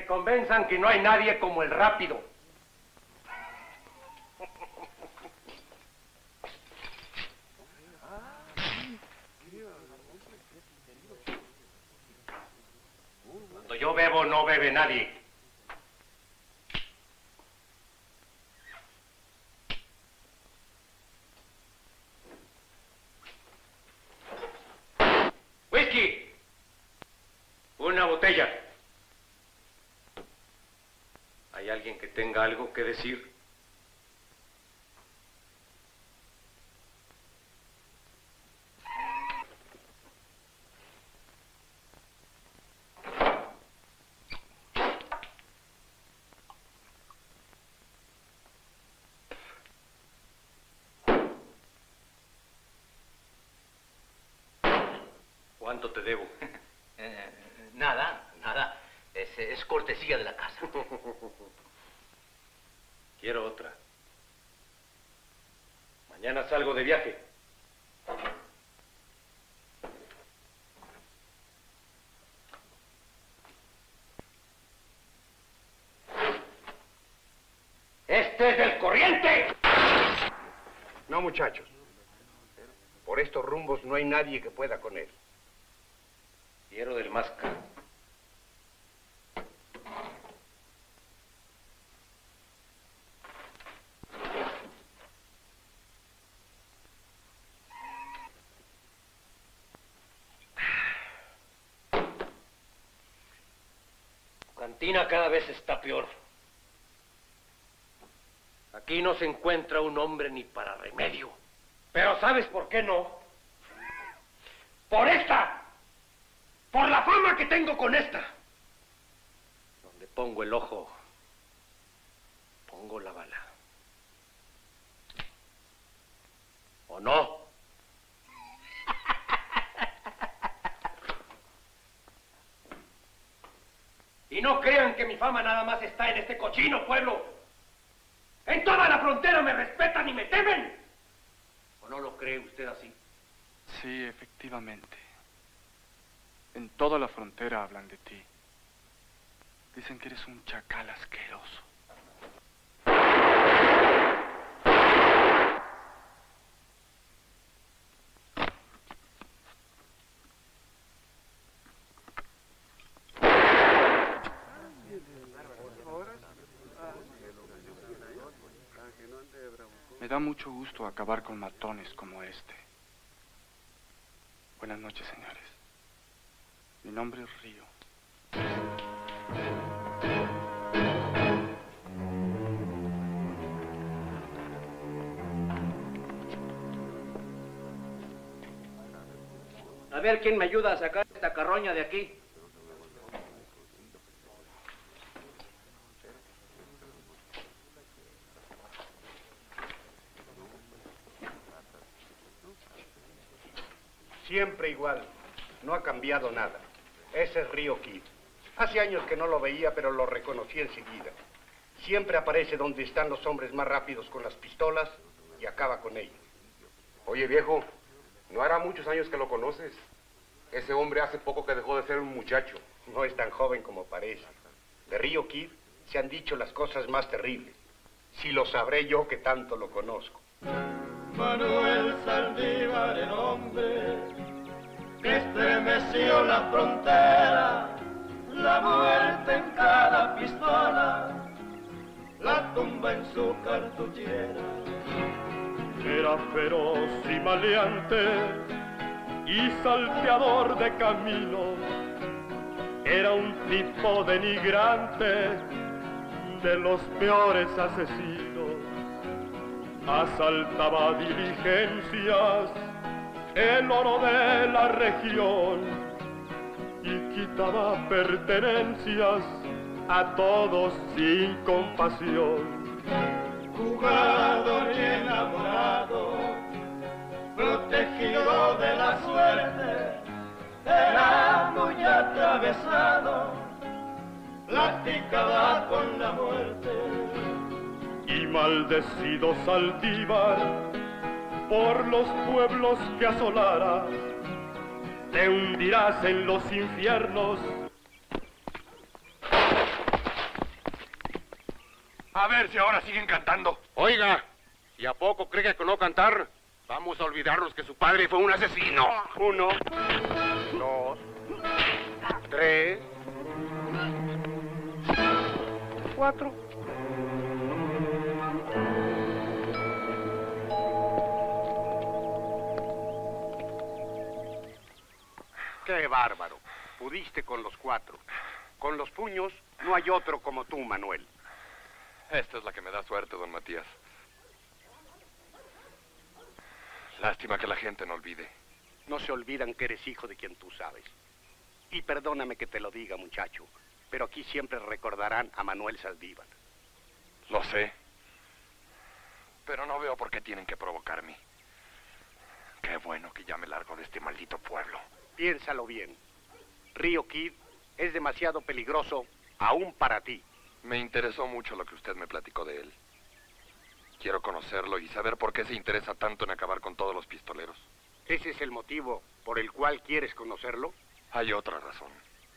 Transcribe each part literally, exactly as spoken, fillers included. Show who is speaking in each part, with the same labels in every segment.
Speaker 1: convenzan que no hay nadie como el rápido. Cuando yo bebo, no bebe nadie. ¡Whisky! Una botella. ¿Hay alguien que tenga algo que decir? ¿Cuánto te debo?
Speaker 2: Eh, nada, nada. Es, es cortesía de la casa.
Speaker 1: Quiero otra. Mañana salgo de viaje. ¡Este es del corriente!
Speaker 3: No, muchachos. Por estos rumbos no hay nadie que pueda con él.
Speaker 1: Quiero del más caro. Tu cantina cada vez está peor. Aquí no se encuentra un hombre ni para remedio. Pero ¿sabes por qué no? ¡Por esta! ¡Por la fama que tengo con esta! Donde pongo el ojo, pongo la bala. ¿O no? Y no crean que mi fama nada más está en este cochino pueblo. En toda la frontera me respetan y me temen. ¿O no lo cree usted así?
Speaker 4: Sí, efectivamente. En toda la frontera hablan de ti. Dicen que eres un chacal asqueroso. Me da mucho gusto acabar con matones como este. Buenas noches, señores. Mi nombre es Río.
Speaker 2: A ver quién me ayuda a sacar esta carroña de aquí.
Speaker 3: Siempre igual. No ha cambiado nada. Ese es Río Kid. Hace años que no lo veía, pero lo reconocí enseguida. Siempre aparece donde están los hombres más rápidos con las pistolas y acaba con ellos.
Speaker 5: Oye, viejo, no hará muchos años que lo conoces. Ese hombre hace poco que dejó de ser un muchacho.
Speaker 3: No es tan joven como parece. De Río Kid se han dicho las cosas más terribles. Si lo sabré yo que tanto lo conozco.
Speaker 6: Manuel Saldívar, el hombre que estremeció la frontera, la muerte en cada pistola, la tumba en su cartuchera.
Speaker 7: Era feroz y maleante y salteador de caminos, era un tipo denigrante, de los peores asesinos. Asaltaba diligencias, el oro de la región, y quitaba pertenencias a todos sin compasión.
Speaker 6: Jugador y enamorado, protegido de la suerte, era muy atravesado, platicaba con la muerte.
Speaker 7: Y maldecido Saldívar por los pueblos que asolara, te hundirás en los infiernos.
Speaker 1: A ver si ahora siguen cantando.
Speaker 5: Oiga, ¿y a poco cree que con no cantar vamos a olvidarnos que su padre fue un asesino?
Speaker 3: Uno, dos, tres, cuatro. ¡Qué bárbaro! Pudiste con los cuatro. Con los puños no hay otro como tú, Manuel.
Speaker 1: Esta es la que me da suerte, don Matías. Lástima que la gente no olvide.
Speaker 3: No se olvidan que eres hijo de quien tú sabes. Y perdóname que te lo diga, muchacho, pero aquí siempre recordarán a Manuel Saldívar.
Speaker 1: Lo sé. Pero no veo por qué tienen que provocarme. Qué bueno que ya me largo de este maldito pueblo.
Speaker 3: Piénsalo bien. Río Kid es demasiado peligroso aún para ti.
Speaker 1: Me interesó mucho lo que usted me platicó de él. Quiero conocerlo y saber por qué se interesa tanto en acabar con todos los pistoleros.
Speaker 3: ¿Ese es el motivo por el cual quieres conocerlo?
Speaker 1: Hay otra razón.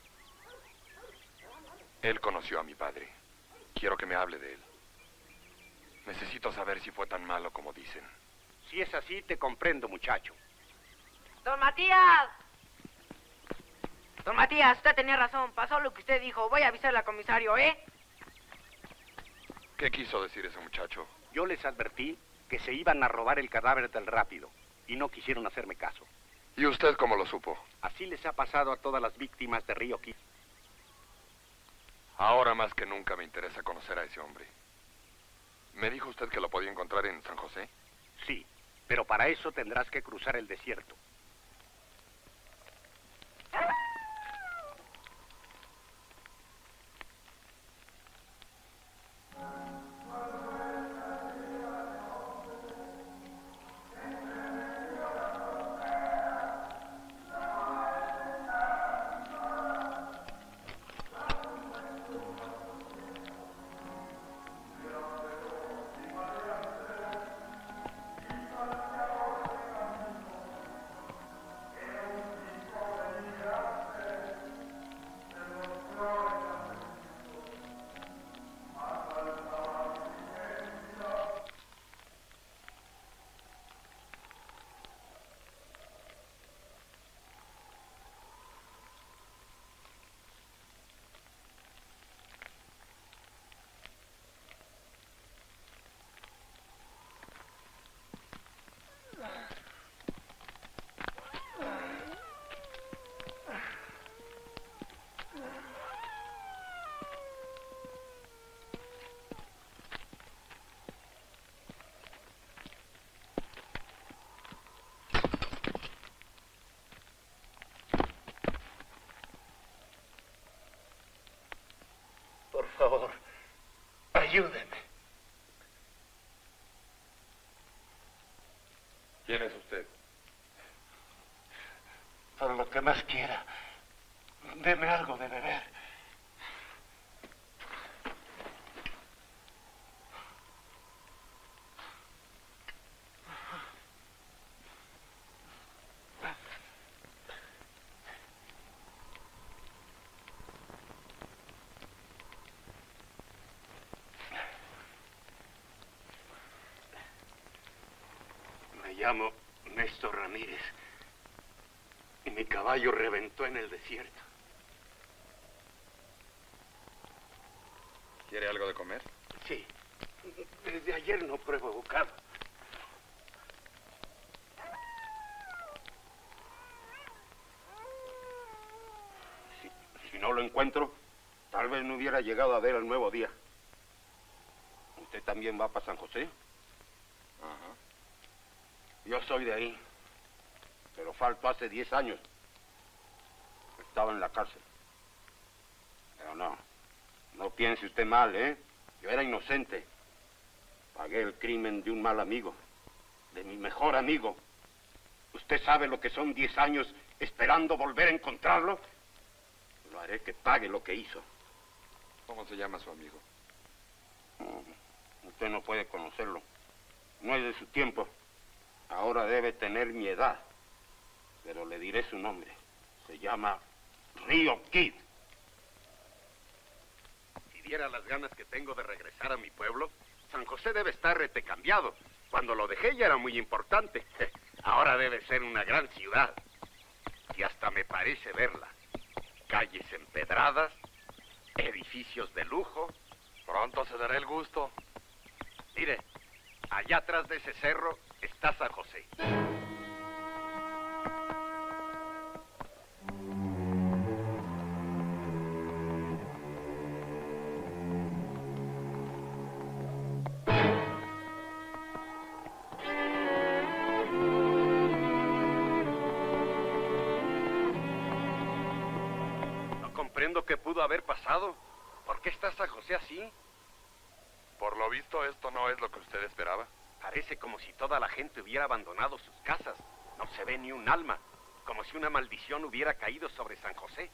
Speaker 1: Él conoció a mi padre. Quiero que me hable de él. Necesito saber si fue tan malo como dicen.
Speaker 3: Si es así, te comprendo, muchacho.
Speaker 8: ¡Don Matías! Don Matías, usted tenía razón. Pasó lo que usted dijo. Voy a avisarle al comisario, ¿eh?
Speaker 1: ¿Qué quiso decir ese muchacho?
Speaker 3: Yo les advertí que se iban a robar el cadáver del Rápido y no quisieron hacerme caso.
Speaker 1: ¿Y usted cómo lo supo?
Speaker 3: Así les ha pasado a todas las víctimas de Río Kid.
Speaker 1: Ahora más que nunca me interesa conocer a ese hombre. ¿Me dijo usted que lo podía encontrar en San José?
Speaker 3: Sí, pero para eso tendrás que cruzar el desierto. Por favor, ayúdeme.
Speaker 1: ¿Quién es usted?
Speaker 3: Por lo que más quiera, deme algo de beber. Me llamo Néstor Ramírez y mi caballo reventó en el desierto.
Speaker 1: ¿Quiere algo de comer?
Speaker 3: Sí, desde ayer no pruebo bocado. Si, si no lo encuentro, tal vez no hubiera llegado a ver el nuevo día. ¿Usted también va para San José?
Speaker 1: Ajá.
Speaker 3: Yo soy de ahí, pero falto hace diez años. Estaba en la cárcel. Pero no, no piense usted mal, ¿eh? Yo era inocente. Pagué el crimen de un mal amigo, de mi mejor amigo. ¿Usted sabe lo que son diez años esperando volver a encontrarlo? Lo haré que pague lo que hizo.
Speaker 1: ¿Cómo se llama su amigo?
Speaker 3: No, usted no puede conocerlo. No es de su tiempo. Ahora debe tener mi edad, pero le diré su nombre. Se llama Río Kid. Y viera las ganas que tengo de regresar a mi pueblo, San José debe estar retecambiado. Cuando lo dejé ya era muy importante. Ahora debe ser una gran ciudad. Y hasta me parece verla. Calles empedradas, edificios de lujo.
Speaker 5: Pronto se dará el gusto.
Speaker 3: Mire, allá atrás de ese cerro está San José. No comprendo qué pudo haber pasado. ¿Por qué está San José así?
Speaker 5: Por lo visto, esto no es lo que usted esperaba.
Speaker 3: Parece como si toda la gente hubiera abandonado sus casas. No se ve ni un alma. Como si una maldición hubiera caído sobre San José.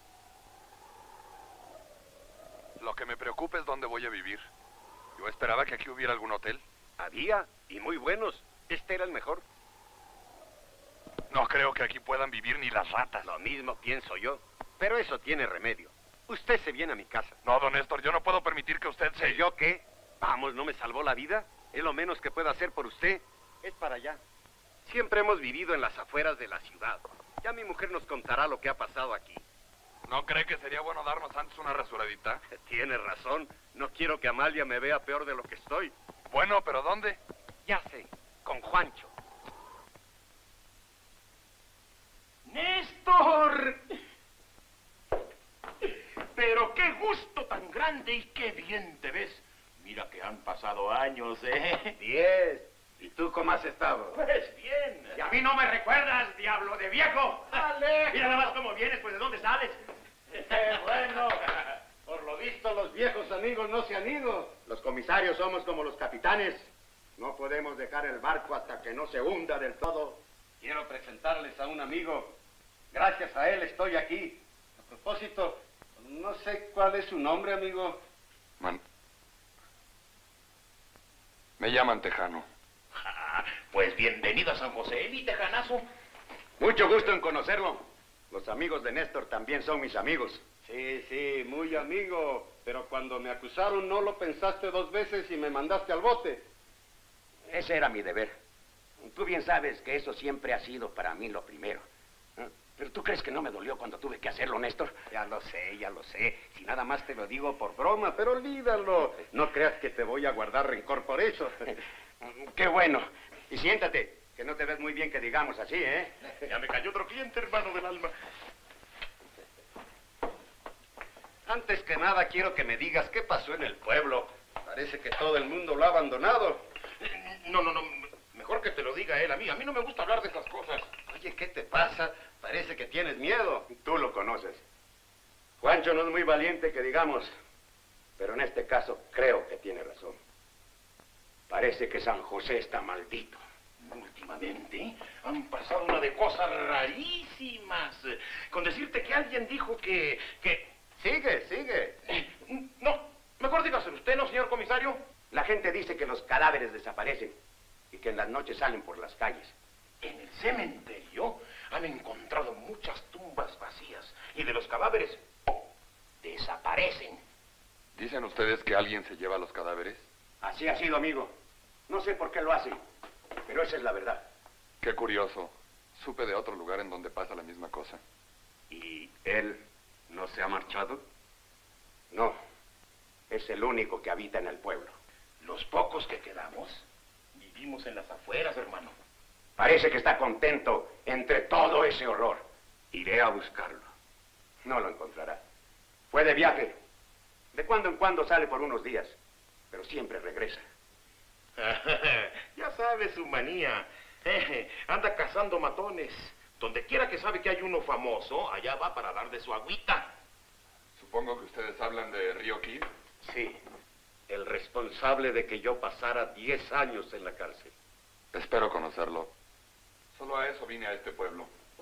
Speaker 5: Lo que me preocupa es dónde voy a vivir. Yo esperaba que aquí hubiera algún hotel.
Speaker 3: Había, y muy buenos. Este era el mejor.
Speaker 5: No creo que aquí puedan vivir ni las ratas.
Speaker 3: Lo mismo pienso yo. Pero eso tiene remedio. Usted se viene a mi casa.
Speaker 5: No, don Néstor, yo no puedo permitir que usted se...
Speaker 3: ¿Y yo qué? Vamos, ¿no me salvó la vida? Es lo menos que puedo hacer por usted. Es para allá. Siempre hemos vivido en las afueras de la ciudad. Ya mi mujer nos contará lo que ha pasado aquí.
Speaker 5: ¿No cree que sería bueno darnos antes una rasuradita?
Speaker 3: Tiene razón. No quiero que Amalia me vea peor de lo que estoy.
Speaker 5: Bueno, ¿pero dónde?
Speaker 3: Ya sé, con Juancho.
Speaker 1: ¡Néstor! Pero qué gusto tan grande y qué bien te ves. Mira que han pasado años, ¿eh?
Speaker 3: Diez. ¿Y tú cómo has estado?
Speaker 1: Pues bien. Y a mí no me recuerdas, diablo de viejo.
Speaker 3: ¡Ale!
Speaker 1: Mira nada más cómo vienes, pues ¿de dónde sales?
Speaker 3: ¡Qué bueno! Por lo visto, los viejos amigos no se han ido. Los comisarios somos como los capitanes. No podemos dejar el barco hasta que no se hunda del todo. Quiero presentarles a un amigo. Gracias a él estoy aquí. A propósito, no sé cuál es su nombre, amigo.
Speaker 5: Man... Me llaman Tejano.
Speaker 1: Ah, pues bienvenido a San José, mi tejanazo.
Speaker 3: Mucho gusto en conocerlo. Los amigos de Néstor también son mis amigos. Sí, sí, muy amigo. Pero cuando me acusaron no lo pensaste dos veces y me mandaste al bote.
Speaker 9: Ese era mi deber. Tú bien sabes que eso siempre ha sido para mí lo primero. ¿Pero tú crees que no me dolió cuando tuve que hacerlo, Néstor?
Speaker 3: Ya lo sé, ya lo sé. Si nada más te lo digo por broma, pero olvídalo. No creas que te voy a guardar rencor por eso.
Speaker 9: Qué bueno. Y siéntate, que no te ves muy bien que digamos así, ¿eh?
Speaker 1: Ya me cayó otro cliente, hermano del alma.
Speaker 3: Antes que nada, quiero que me digas qué pasó en el pueblo. Parece que todo el mundo lo ha abandonado.
Speaker 1: No, no, no. Mejor que te lo diga él a mí. A mí no me gusta hablar de esas cosas.
Speaker 3: Oye, ¿qué te pasa? Parece que tienes miedo. Tú lo conoces. Juancho no es muy valiente que digamos, pero en este caso creo que tiene razón. Parece que San José está maldito.
Speaker 1: Últimamente han pasado una de cosas rarísimas. Con decirte que alguien dijo que... que...
Speaker 3: Sigue, sigue.
Speaker 1: No, mejor dígaselo usted, ¿no, señor comisario?
Speaker 9: La gente dice que los cadáveres desaparecen y que en las noches salen por las calles.
Speaker 1: En el cementerio han encontrado muchas tumbas vacías y de los cadáveres desaparecen.
Speaker 5: ¿Dicen ustedes que alguien se lleva los cadáveres?
Speaker 9: Así ha sido, amigo. No sé por qué lo hacen, pero esa es la verdad.
Speaker 5: Qué curioso. Supe de otro lugar en donde pasa la misma cosa.
Speaker 3: ¿Y él no se ha marchado?
Speaker 9: No, es el único que habita en el pueblo.
Speaker 1: Los pocos que quedamos vivimos en las afueras, hermano.
Speaker 9: Parece que está contento entre todo ese horror.
Speaker 3: Iré a buscarlo.
Speaker 9: No lo encontrará. Fue de viaje. De cuando en cuando sale por unos días, pero siempre regresa.
Speaker 1: Ya sabes su manía. Eh, anda cazando matones. Donde quiera que sabe que hay uno famoso, allá va para dar de su agüita.
Speaker 5: Supongo que ustedes hablan de Río Kid.
Speaker 3: Sí, el responsable de que yo pasara diez años en la cárcel.
Speaker 5: Espero conocerlo. Solo a eso vine a este pueblo.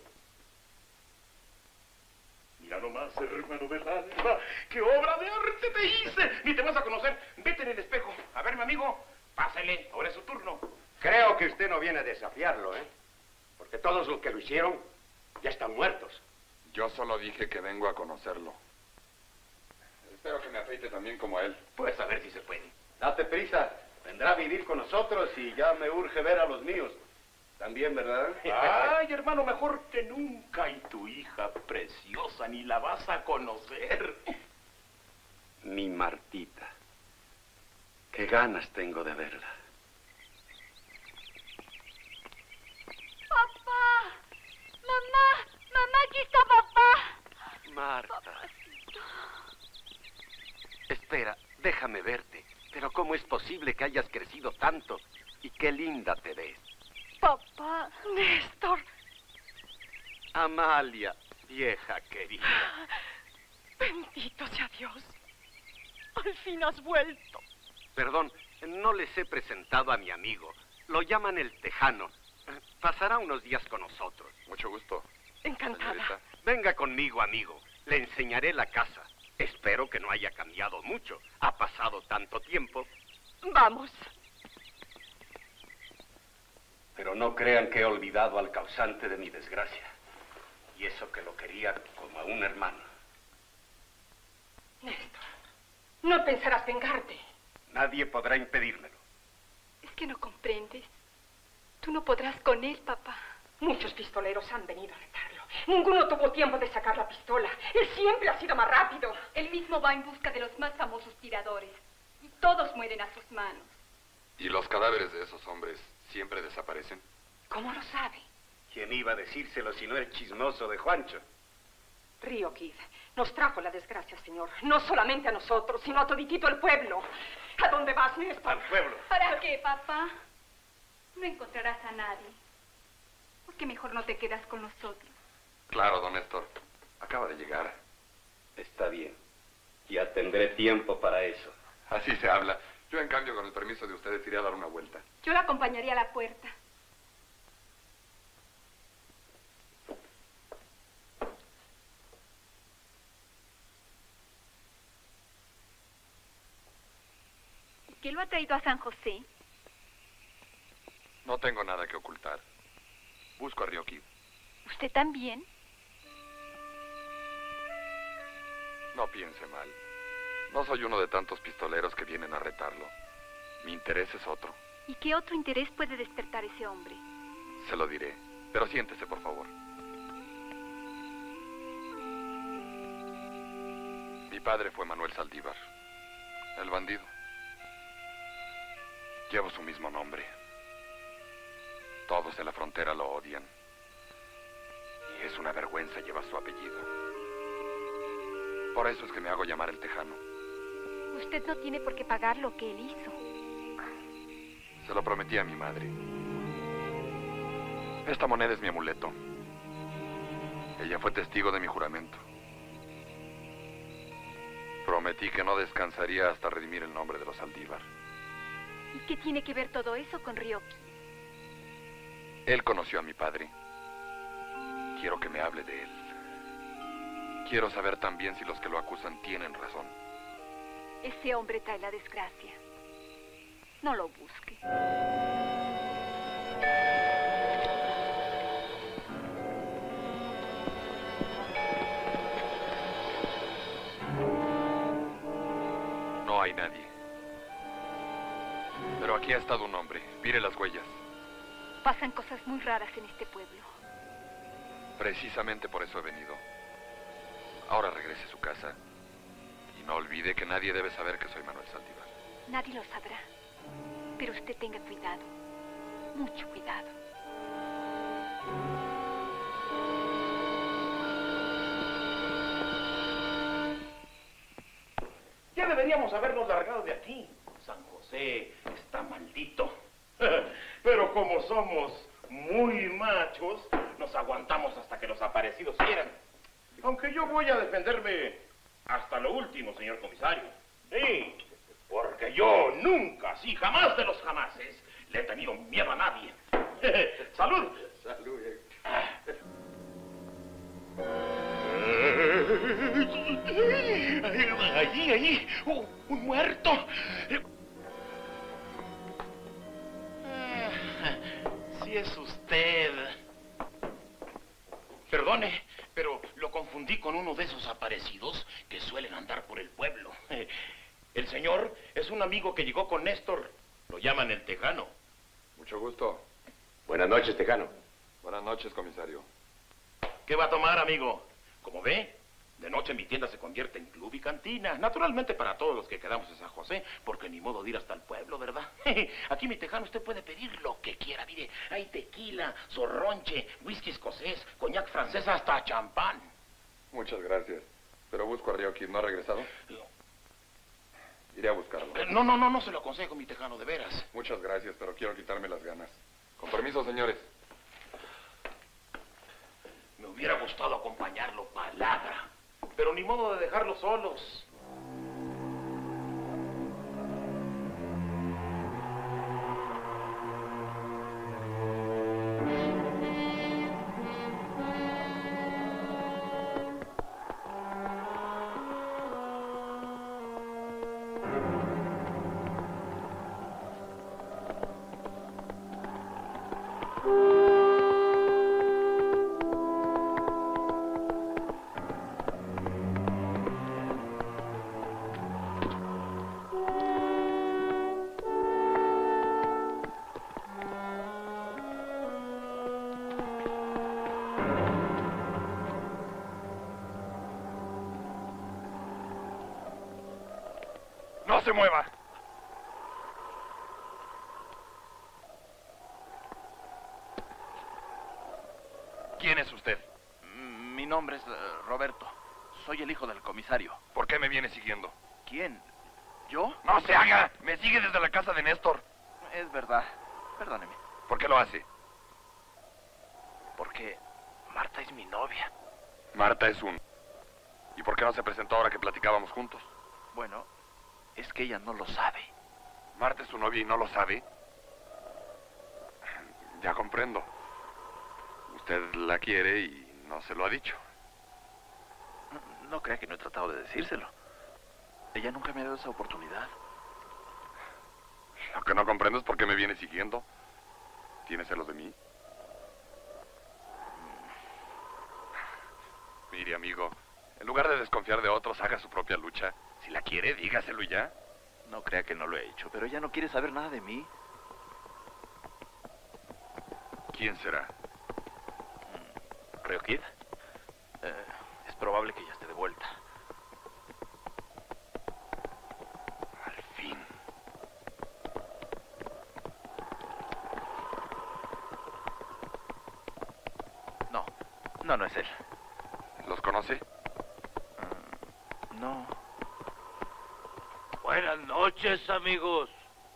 Speaker 1: Mira nomás, hermano del alma, qué obra de arte te hice. Ni te vas a conocer. Vete en el espejo. A ver, mi amigo, pásale, ahora es su turno.
Speaker 9: Creo que usted no viene a desafiarlo, ¿eh? Porque todos los que lo hicieron ya están muertos.
Speaker 5: Yo solo dije que vengo a conocerlo. Espero que me afeite también como a él.
Speaker 9: Pues a ver si se puede.
Speaker 3: Date prisa. Vendrá a vivir con nosotros y ya me urge ver a los míos. También, ¿verdad?
Speaker 9: Ay, hermano, mejor que nunca. Y tu hija preciosa, ni la vas a conocer.
Speaker 3: Mi Martita. Qué ganas tengo de verla.
Speaker 10: Papá. Mamá. Mamá, aquí está papá.
Speaker 3: Marta.
Speaker 10: Papacito.
Speaker 3: Espera, déjame verte. Pero ¿cómo es posible que hayas crecido tanto? Y qué linda te ves.
Speaker 10: Papá. Néstor.
Speaker 3: Amalia, vieja querida.
Speaker 10: Bendito sea Dios. Al fin has vuelto.
Speaker 3: Perdón, no les he presentado a mi amigo. Lo llaman el Tejano. Pasará unos días con nosotros.
Speaker 5: Mucho gusto.
Speaker 10: Encantada.
Speaker 5: Señorita.
Speaker 3: Venga conmigo, amigo. Le enseñaré la casa. Espero que no haya cambiado mucho. Ha pasado tanto tiempo.
Speaker 10: Vamos.
Speaker 3: Pero no crean que he olvidado al causante de mi desgracia. Y eso que lo quería como a un hermano.
Speaker 8: Néstor, no pensarás vengarte.
Speaker 3: Nadie podrá impedírmelo.
Speaker 10: Es que no comprendes. Tú no podrás con él, papá.
Speaker 8: Muchos pistoleros han venido a retarlo. Ninguno tuvo tiempo de sacar la pistola. Él siempre ha sido más rápido.
Speaker 10: Él mismo va en busca de los más famosos tiradores. Y todos mueren a sus manos.
Speaker 5: ¿Y los cadáveres de esos hombres siempre desaparecen?
Speaker 8: ¿Cómo lo sabe?
Speaker 3: ¿Quién iba a decírselo si no el chismoso de Juancho?
Speaker 8: Río Kid nos trajo la desgracia, señor. No solamente a nosotros, sino a toditito el pueblo. ¿A dónde vas, Néstor?
Speaker 3: Al pueblo.
Speaker 10: ¿Para qué, papá? No encontrarás a nadie. ¿Por qué mejor no te quedas con nosotros?
Speaker 5: Claro, don Néstor. Acaba de llegar.
Speaker 3: Está bien. Ya tendré tiempo para eso.
Speaker 5: Así se habla. Yo, en cambio, con el permiso de ustedes, iré a dar una vuelta.
Speaker 10: Yo la acompañaría a la puerta. ¿Qué lo ha traído a San José?
Speaker 5: No tengo nada que ocultar. Busco a Río Kid.
Speaker 10: ¿Usted también?
Speaker 5: No piense mal. No soy uno de tantos pistoleros que vienen a retarlo. Mi interés es otro.
Speaker 10: ¿Y qué otro interés puede despertar ese hombre?
Speaker 5: Se lo diré. Pero siéntese, por favor. Mi padre fue Manuel Saldívar, el bandido. Llevo su mismo nombre. Todos en la frontera lo odian. Y es una vergüenza llevar su apellido. Por eso es que me hago llamar el Tejano.
Speaker 10: Usted no tiene por qué pagar lo que él hizo.
Speaker 5: Se lo prometí a mi madre. Esta moneda es mi amuleto. Ella fue testigo de mi juramento. Prometí que no descansaría hasta redimir el nombre de los Saldívar.
Speaker 10: ¿Y qué tiene que ver todo eso con Ryoki?
Speaker 5: Él conoció a mi padre. Quiero que me hable de él. Quiero saber también si los que lo acusan tienen razón.
Speaker 10: Ese hombre trae la desgracia. No lo busque.
Speaker 5: No hay nadie. Pero aquí ha estado un hombre. Mire las huellas.
Speaker 10: Pasan cosas muy raras en este pueblo.
Speaker 5: Precisamente por eso he venido. Ahora regrese a su casa. Y no olvide que nadie debe saber que soy Manuel Saldívar.
Speaker 10: Nadie lo sabrá. Pero usted tenga cuidado. Mucho cuidado.
Speaker 9: Ya deberíamos habernos largado de aquí. San José está maldito. Pero como somos muy machos, nos aguantamos hasta que los aparecidos quieran. Aunque yo voy a defenderme hasta lo último, señor comisario. Sí, porque yo nunca, sí, jamás de los jamases, le he tenido miedo a nadie. ¡Salud!
Speaker 5: Salud.
Speaker 9: Allí, allí, oh, un muerto. Ah, si es usted. Perdone, pero lo confundí con uno de esos aparecidos que suelen andar por el pueblo. El señor es un amigo que llegó con Néstor. Lo llaman el Tejano.
Speaker 5: Mucho gusto.
Speaker 11: Buenas noches, Tejano.
Speaker 5: Buenas noches, comisario.
Speaker 9: ¿Qué va a tomar, amigo? Como ve, de noche mi tienda se convierte en club y cantina. Naturalmente para todos los que quedamos en San José, porque ni modo de ir hasta el pueblo, ¿verdad? Aquí, mi Tejano, usted puede pedir lo que quiera. Mire, hay tequila, zorronche, whisky escocés, coñac francés, hasta champán.
Speaker 5: Muchas gracias. Pero busco a Río Kid, ¿no ha regresado? Iré a buscarlo.
Speaker 9: Eh, No, no, no, no se lo aconsejo, mi Tejano, de veras.
Speaker 5: Muchas gracias, pero quiero quitarme las ganas. Con permiso, señores.
Speaker 9: Me hubiera gustado acompañarlo, palabra. Pero ni modo de dejarlos solos.
Speaker 5: ¡No se mueva! ¿Quién es usted?
Speaker 12: Mi nombre es eh, Roberto. Soy el hijo del comisario.
Speaker 5: ¿Por qué me viene siguiendo?
Speaker 12: ¿Quién? ¿Yo?
Speaker 5: ¡No se haga! Me sigue desde la casa de Néstor.
Speaker 12: Es verdad. Perdóneme.
Speaker 5: ¿Por qué lo hace?
Speaker 12: Porque Marta es mi novia.
Speaker 5: Marta es un... ¿Y por qué no se presentó ahora que platicábamos juntos?
Speaker 12: Bueno, es que ella no lo sabe.
Speaker 5: ¿Marta es su novia y no lo sabe? Ya comprendo. Usted la quiere y no se lo ha dicho.
Speaker 12: No, no crea que no he tratado de decírselo. Ella nunca me ha dado esa oportunidad.
Speaker 5: Lo que no comprendo es por qué me viene siguiendo. ¿Tiene celos de mí? Mire, amigo, en lugar de desconfiar de otros, haga su propia lucha. Si la quiere, dígaselo y ya.
Speaker 12: No crea que no lo he hecho, pero ella no quiere saber nada de mí.
Speaker 5: ¿Quién será?
Speaker 12: ¿Río Kid? Eh, es probable que ya esté de vuelta.
Speaker 5: Al fin.
Speaker 12: No, no, no es él.
Speaker 5: ¿Los conoce?
Speaker 12: Uh, no.
Speaker 13: Buenas noches, amigos.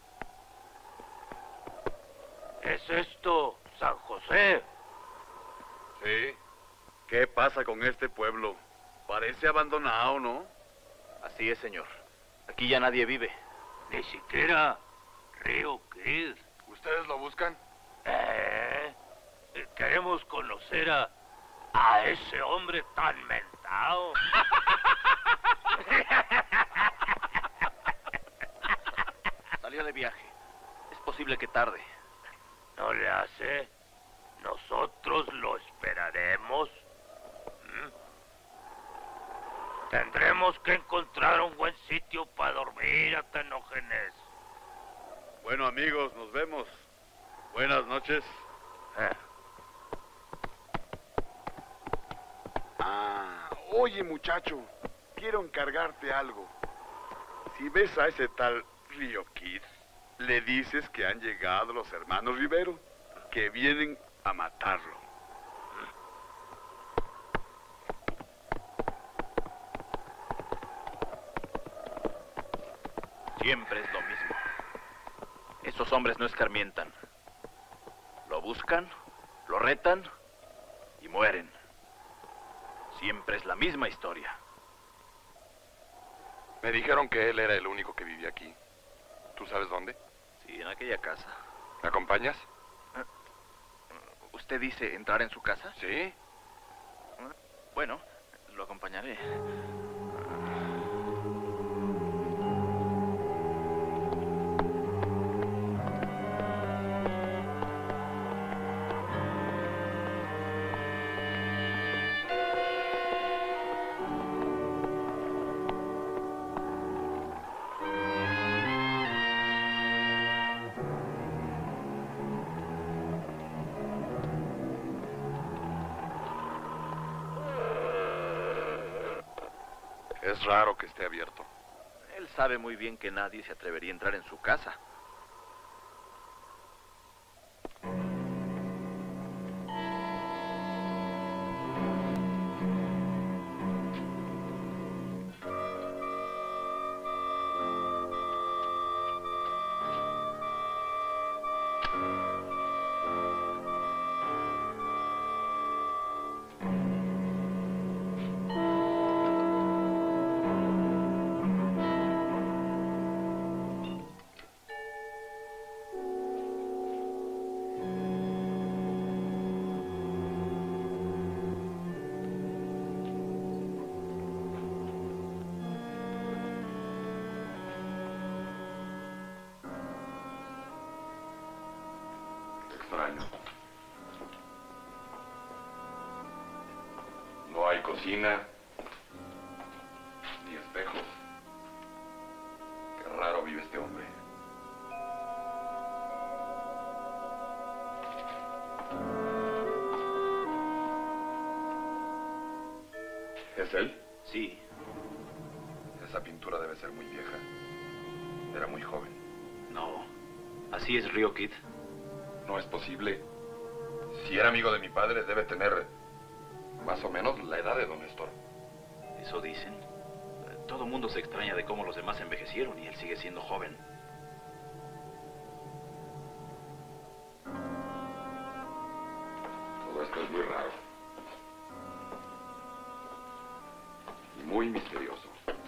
Speaker 13: ¿Es esto San José?
Speaker 14: Sí. ¿Qué pasa con este pueblo? Parece abandonado, ¿no?
Speaker 12: Así es, señor. Aquí ya nadie vive.
Speaker 13: Ni siquiera Río Kid.
Speaker 5: ¿Ustedes lo buscan?
Speaker 13: Eh, queremos conocer a, a ese hombre tan mentado.
Speaker 12: Salió de viaje. Es posible que tarde.
Speaker 13: ¿No le hace? Nosotros lo esperaremos. ¿Mm? Tendremos que encontrar un buen sitio para dormir, Atenógenes.
Speaker 14: Bueno, amigos, nos vemos. Buenas noches.
Speaker 13: Eh.
Speaker 14: Ah, oye, muchacho, quiero encargarte algo. Si ves a ese tal Río Kid, le dices que han llegado los hermanos Rivero, que vienen a matarlo.
Speaker 12: Siempre es lo mismo. Esos hombres no escarmientan. Lo buscan, lo retan y mueren. Siempre es la misma historia.
Speaker 5: Me dijeron que él era el único que vivía aquí. ¿Tú sabes dónde?
Speaker 12: Sí, en aquella casa.
Speaker 5: ¿Me acompañas?
Speaker 12: ¿Usted dice entrar en su casa?
Speaker 5: Sí.
Speaker 12: Bueno, lo acompañaré.
Speaker 5: Es raro que esté abierto.
Speaker 12: Él sabe muy bien que nadie se atrevería a entrar en su casa.
Speaker 5: Extraño. No hay cocina, ni espejos. Qué raro vive este hombre. ¿Es él?
Speaker 12: Sí.
Speaker 5: Esa pintura debe ser muy vieja. Era muy joven.
Speaker 12: No. Así es Río Kid.
Speaker 5: No es posible. Si era amigo de mi padre, debe tener más o menos la edad de don Néstor.
Speaker 12: Eso dicen. Todo mundo se extraña de cómo los demás envejecieron y él sigue siendo joven.
Speaker 5: Todo esto es muy raro. Y muy misterioso.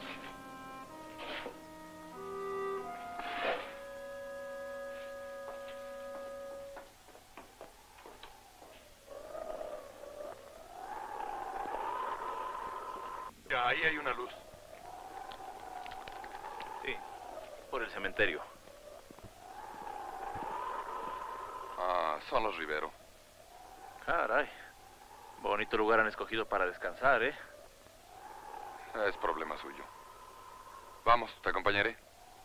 Speaker 9: Ahí hay una luz.
Speaker 12: Sí, por el cementerio.
Speaker 5: Ah, son los Rivero.
Speaker 12: Caray. Bonito lugar han escogido para descansar, ¿eh?
Speaker 5: Es problema suyo. Vamos, te acompañaré.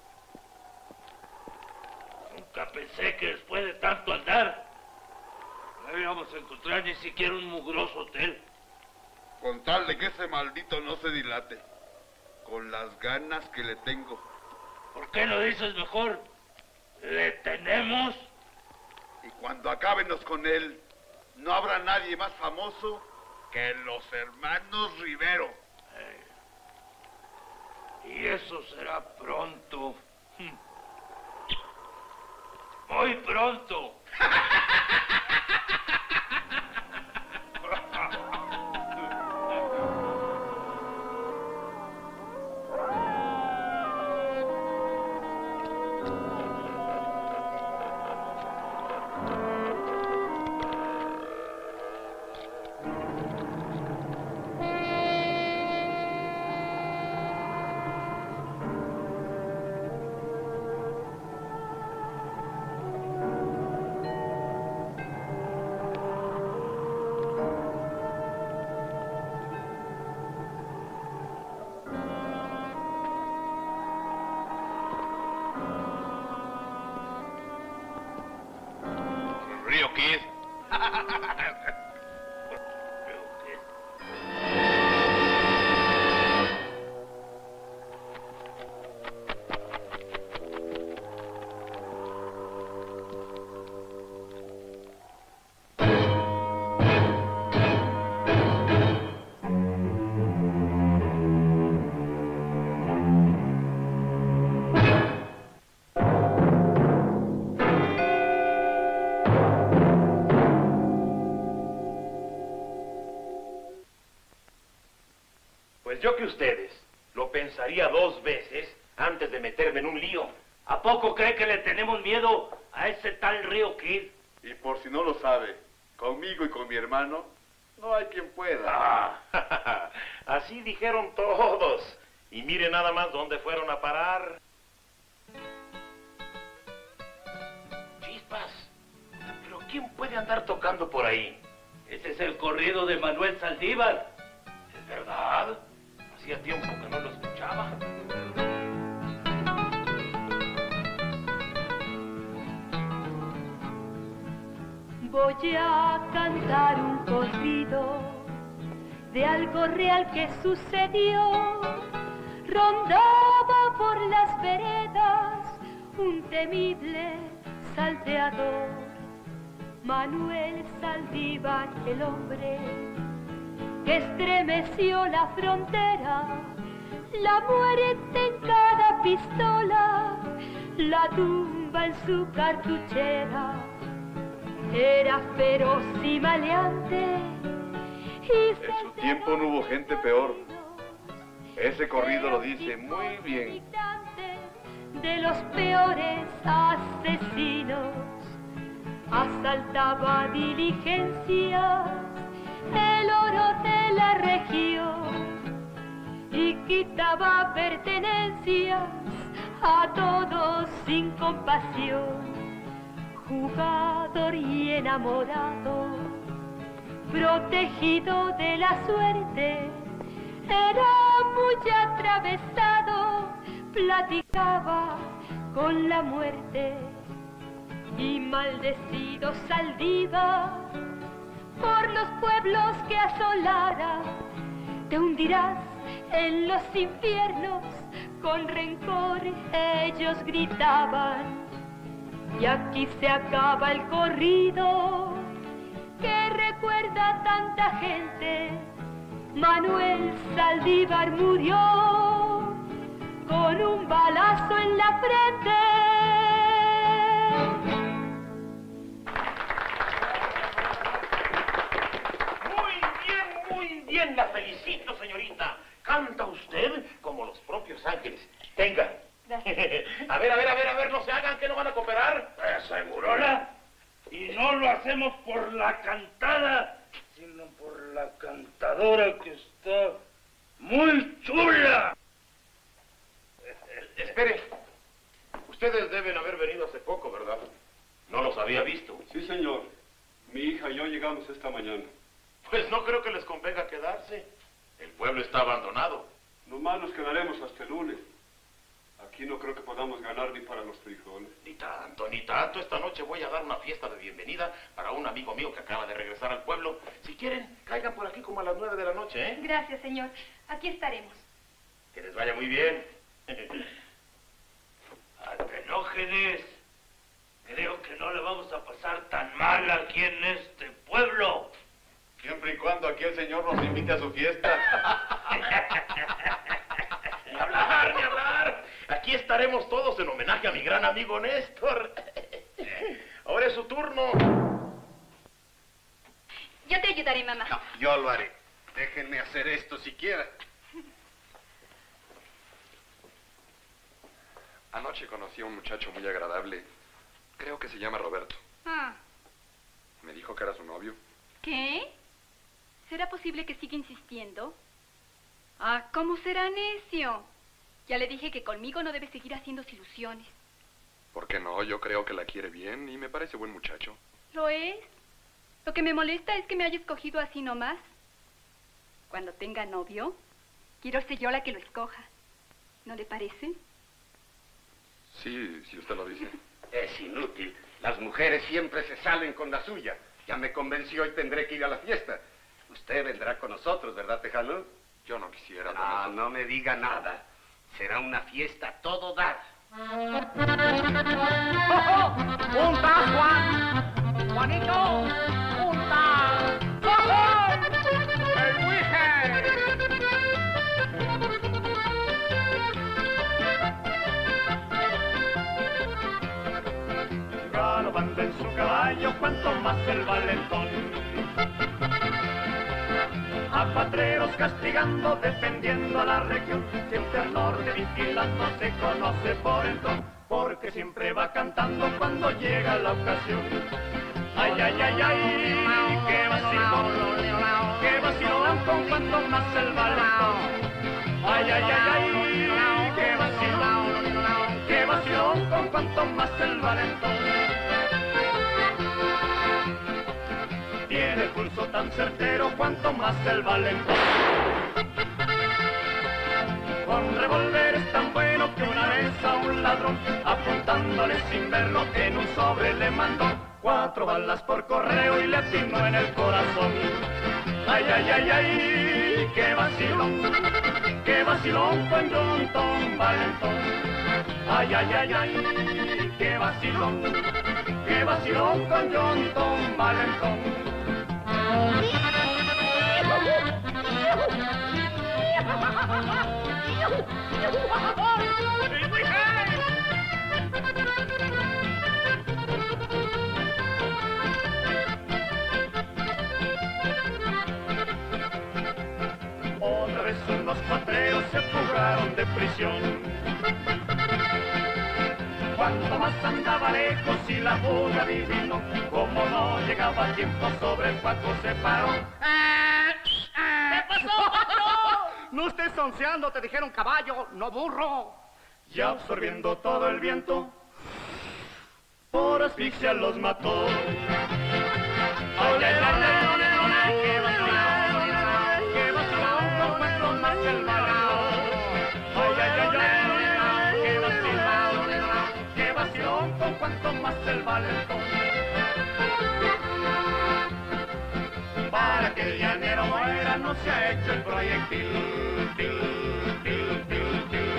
Speaker 13: Nunca pensé que después de tanto andar no íbamos a encontrar ni siquiera un mugroso hotel.
Speaker 14: Con tal de que ese maldito no se dilate. Con las ganas que le tengo.
Speaker 13: ¿Por qué no dices mejor? ¿Le tenemos?
Speaker 14: Y cuando acábenos con él, no habrá nadie más famoso que los hermanos Rivero.
Speaker 13: Eh, y eso será pronto. Muy pronto.
Speaker 12: Río Kid.
Speaker 9: Pues yo que ustedes lo pensaría dos veces antes de meterme en un lío.
Speaker 13: ¿A poco cree que le tenemos miedo a ese tal Río Kid?
Speaker 14: Y por si no lo sabe, conmigo y con mi hermano, no hay quien pueda.
Speaker 9: Ah, así dijeron todos. Y mire nada más dónde fueron a parar. Chispas. ¿Pero quién puede andar tocando por ahí?
Speaker 13: Ese es el corrido de Manuel Saldívar.
Speaker 9: ¿Es verdad? Hacía tiempo que no lo escuchaba.
Speaker 15: Voy a cantar un corrido de algo real que sucedió. rondaba por las veredas un temible salteador. Manuel Saldívar, el hombre que estremeció la frontera, la muerte en cada pistola, la tumba en su cartuchera. Era feroz y maleante. Y
Speaker 14: en su tiempo no hubo gente peor. Ese corrido lo dice muy bien.
Speaker 15: De los peores asesinos, asaltaba diligencias, el oro de la región, y quitaba pertenencias a todos sin compasión. Jugador y enamorado, protegido de la suerte, era muy atravesado, platicaba con la muerte. Y maldecido Saldívar por los pueblos que asolara, te hundirás en los infiernos, con rencor ellos gritaban. Y aquí se acaba el corrido que recuerda a tanta gente. Manuel Saldívar murió con un balazo en la frente.
Speaker 9: Bien, la felicito, señorita. Canta usted como los propios ángeles. Tenga. Gracias. A ver, a ver, a ver, a ver, no se hagan, que no van a cooperar.
Speaker 13: ¿Segurola? Y no lo hacemos por la cantada, sino por la cantadora, que está muy chula.
Speaker 9: Espere. Ustedes deben haber venido hace poco, ¿verdad? No los había visto.
Speaker 16: Sí, señor. Mi hija y yo llegamos esta mañana.
Speaker 9: Pues no creo que les convenga quedarse. El pueblo está abandonado.
Speaker 16: Nomás nos quedaremos hasta el lunes. Aquí no creo que podamos ganar ni para los frijoles.
Speaker 9: Ni tanto, ni tanto. Esta noche voy a dar una fiesta de bienvenida para un amigo mío que acaba de regresar al pueblo. Si quieren, caigan por aquí como a las nueve de la noche, ¿eh?
Speaker 10: Gracias, señor. Aquí estaremos.
Speaker 9: Que les vaya muy bien.
Speaker 13: Altenógenes, creo que no le vamos a pasar tan mal aquí en este pueblo.
Speaker 14: Siempre y cuando aquí el señor nos invite a su fiesta.
Speaker 9: Ni hablar, ni hablar. Aquí estaremos todos en homenaje a mi gran amigo Néstor. Ahora es su turno.
Speaker 10: Yo te ayudaré, mamá.
Speaker 3: No, yo lo haré. Déjenme hacer esto siquiera.
Speaker 5: Anoche conocí a un muchacho muy agradable. Creo que se llama Roberto.
Speaker 10: Ah.
Speaker 5: Me dijo que era su novio.
Speaker 10: ¿Qué? ¿Será posible que siga insistiendo? Ah, ¿cómo será necio? Ya le dije que conmigo no debe seguir haciéndose ilusiones.
Speaker 5: ¿Por qué no? Yo creo que la quiere bien y me parece buen muchacho.
Speaker 10: ¿Lo es? Lo que me molesta es que me haya escogido así nomás. Cuando tenga novio, quiero ser yo la que lo escoja. ¿No le parece?
Speaker 5: Sí, si usted lo dice.
Speaker 3: Es inútil. Las mujeres siempre se salen con la suya. Ya me convenció y tendré que ir a la fiesta. Usted vendrá con nosotros, ¿verdad, Tejano?
Speaker 5: Yo no quisiera.
Speaker 3: No, no me diga nada. Será una fiesta a todo dar.
Speaker 6: ¡Junta, Juan! ¡Juanito! ¡Junta! ¡El Wije! Galopando en su caballo, cuanto más el valentón. A patreros castigando, defendiendo a la región. Siempre al norte vigilando, se conoce por el ton, porque siempre va cantando cuando llega la ocasión. Ay, ay, ay, ay, qué vacilón, qué vacilón con cuanto más el valentón. Ay, ay, ay, ay, qué vacilón, qué vacilón con cuanto más el valentón. Tiene el pulso tan certero cuanto más el valentón. Con revólveres tan bueno que una vez a un ladrón, apuntándole sin verlo, en un sobre le mandó cuatro balas por correo y le atinó en el corazón. Ay, ay, ay, ay, qué vacilón, qué vacilón con John Tom Valentón. Ay, ay, ay, ay, qué vacilón, qué vacilón con John Tom Valentón. Otra vez unos cuatreros se fugaron de prisión. Cuanto más andaba lejos y la fuga adivinó, como no llegaba a tiempo sobre el Paco se paró.
Speaker 3: ¿Qué pasó, Paco? No estés sonceando, te dijeron caballo, no burro.
Speaker 6: Y absorbiendo todo el viento, por asfixia los mató. Ay, ay, ay, ay, qué vacilón, qué vacilón, no encuentro más el valor. Ay, ay, ay, ay, qué vacilón, qué vacilón, con cuanto más el valentón. Para que el llanero muera no se ha hecho el proyectil, til, til, til, til.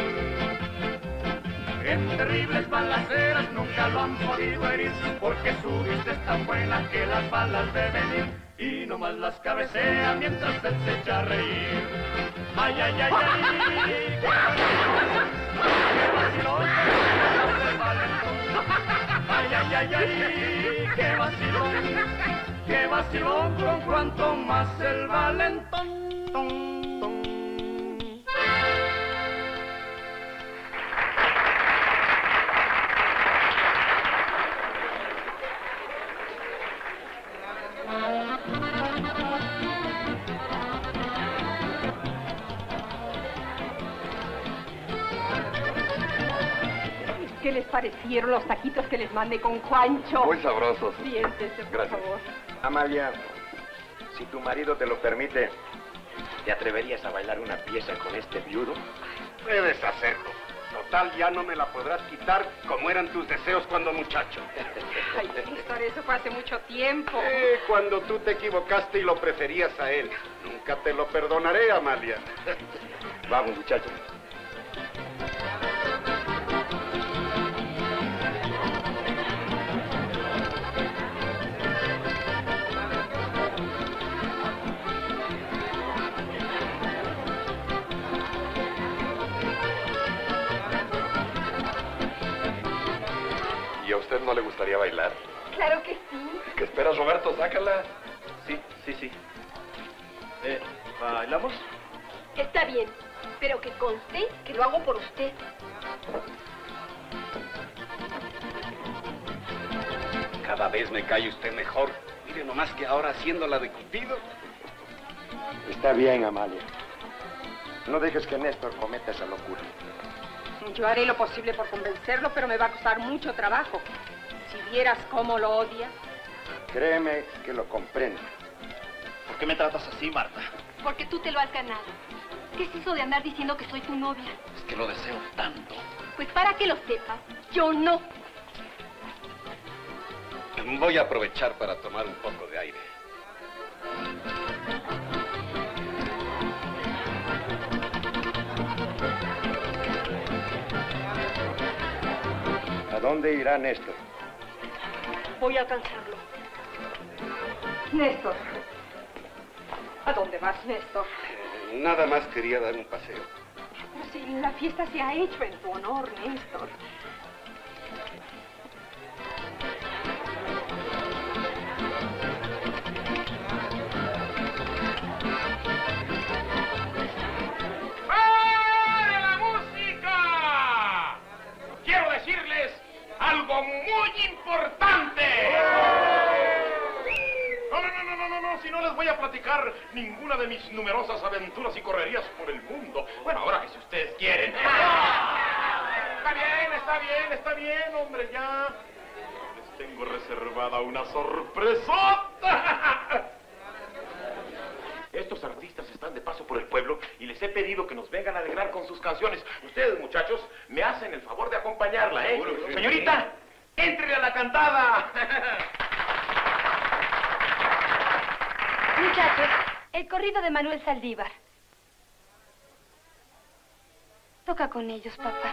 Speaker 6: En terribles balaceras nunca lo han podido herir, porque su vista es tan buena que las balas deben ir. Y nomás las cabecea mientras él se echa a reír. Ay, ay, ay, ay, qué vacilón, qué vacilón, ay, ay, ay, ay, qué vacilón, qué vacilón, con cuanto más el valentón. Ton, ton.
Speaker 8: ¿Qué les parecieron los taquitos que les mandé con Juancho?
Speaker 11: Muy sabrosos.
Speaker 8: Siéntese, por
Speaker 11: Gracias.
Speaker 8: favor.
Speaker 11: Amalia, si tu marido te lo permite, ¿te atreverías a bailar una pieza con este viudo?
Speaker 3: Puedes hacerlo. Total, ya no me la podrás quitar como eran tus deseos cuando muchacho.
Speaker 8: Ay, Néstor, eso fue hace mucho tiempo.
Speaker 3: Eh, cuando tú te equivocaste y lo preferías a él. Nunca te lo perdonaré, Amalia.
Speaker 11: Vamos, muchachos.
Speaker 5: ¿Y a usted no le gustaría bailar?
Speaker 8: Claro que sí.
Speaker 5: ¿Qué esperas, Roberto? Sácala.
Speaker 12: Sí, sí, sí. Eh, ¿bailamos?
Speaker 15: Está bien, pero que conste que lo hago por usted.
Speaker 3: Cada vez me cae usted mejor. Mire nomás que ahora haciéndola de Cupido.
Speaker 11: Está bien, Amalia. No dejes que Néstor cometa esa locura.
Speaker 8: Yo haré lo posible por convencerlo, pero me va a costar mucho trabajo. Si vieras cómo lo odia.
Speaker 11: Créeme que lo comprendo.
Speaker 12: ¿Por qué me tratas así, Marta?
Speaker 10: Porque tú te lo has ganado. ¿Qué es eso de andar diciendo que soy tu novia?
Speaker 12: Es que lo deseo tanto.
Speaker 10: Pues para que lo sepas, yo no.
Speaker 3: Voy a aprovechar para tomar un poco de aire.
Speaker 11: ¿A dónde irá Néstor?
Speaker 15: Voy a alcanzarlo.
Speaker 8: Néstor. ¿A dónde vas, Néstor?
Speaker 3: Nada más quería dar un paseo.
Speaker 8: Pero si la fiesta se ha hecho en tu honor, Néstor.
Speaker 9: ¡Para la música! Quiero decirles algo muy importante. No, no, no, no, no, no, no, si no les voy a platicar ninguna de mis numerosas aventuras y correrías por el mundo. Bueno, ahora que si ustedes quieren. Está bien, está bien, está bien, hombre, ya. Les tengo reservada una sorpresota. Estos artistas están de paso por el pueblo y les he pedido que nos vengan a alegrar con sus canciones. Ustedes, muchachos, me hacen el favor de acompañarla, ¿eh?
Speaker 3: Sí.
Speaker 9: Señorita, entre a la cantada.
Speaker 10: Muchachos, el corrido de Manuel Saldívar.
Speaker 15: Toca con ellos, papá.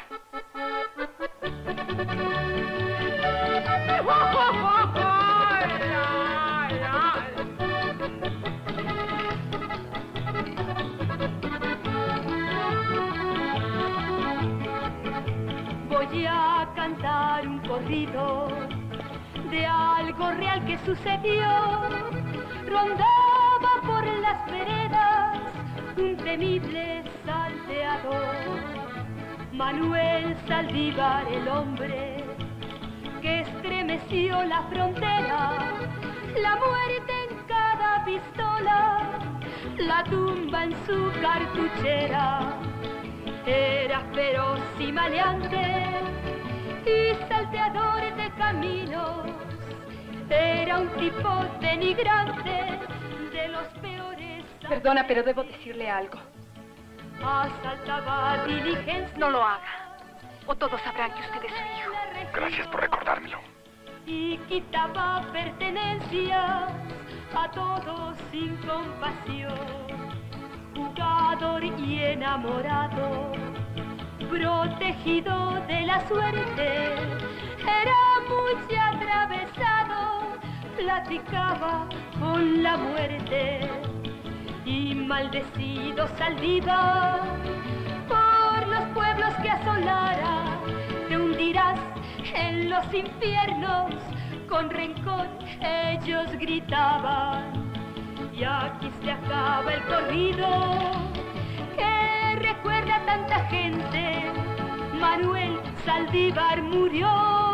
Speaker 17: Voy a cantar un corrido de algo real que sucedió. Rondaba por las veredas un temible salteador. Manuel Saldívar, el hombre que estremeció la frontera, la muerte en cada pistola, la tumba en su cartuchera. Era feroz y maleante y salteador de caminos. Era un tipo denigrante de los peores.
Speaker 8: Perdona, pero debo decirle algo.
Speaker 17: Asaltaba diligencia.
Speaker 8: No lo haga, o todos sabrán que usted es su hijo.
Speaker 5: Gracias por recordármelo.
Speaker 17: Y quitaba pertenencias a todos sin compasión. Jugador y enamorado, protegido de la suerte, era muy atravesado, platicaba con la muerte. Y maldecido Saldívar por los pueblos que asolara, te hundirás en los infiernos, con rencor ellos gritaban. Y aquí se acaba el corrido que recuerda a tanta gente. Manuel Saldívar murió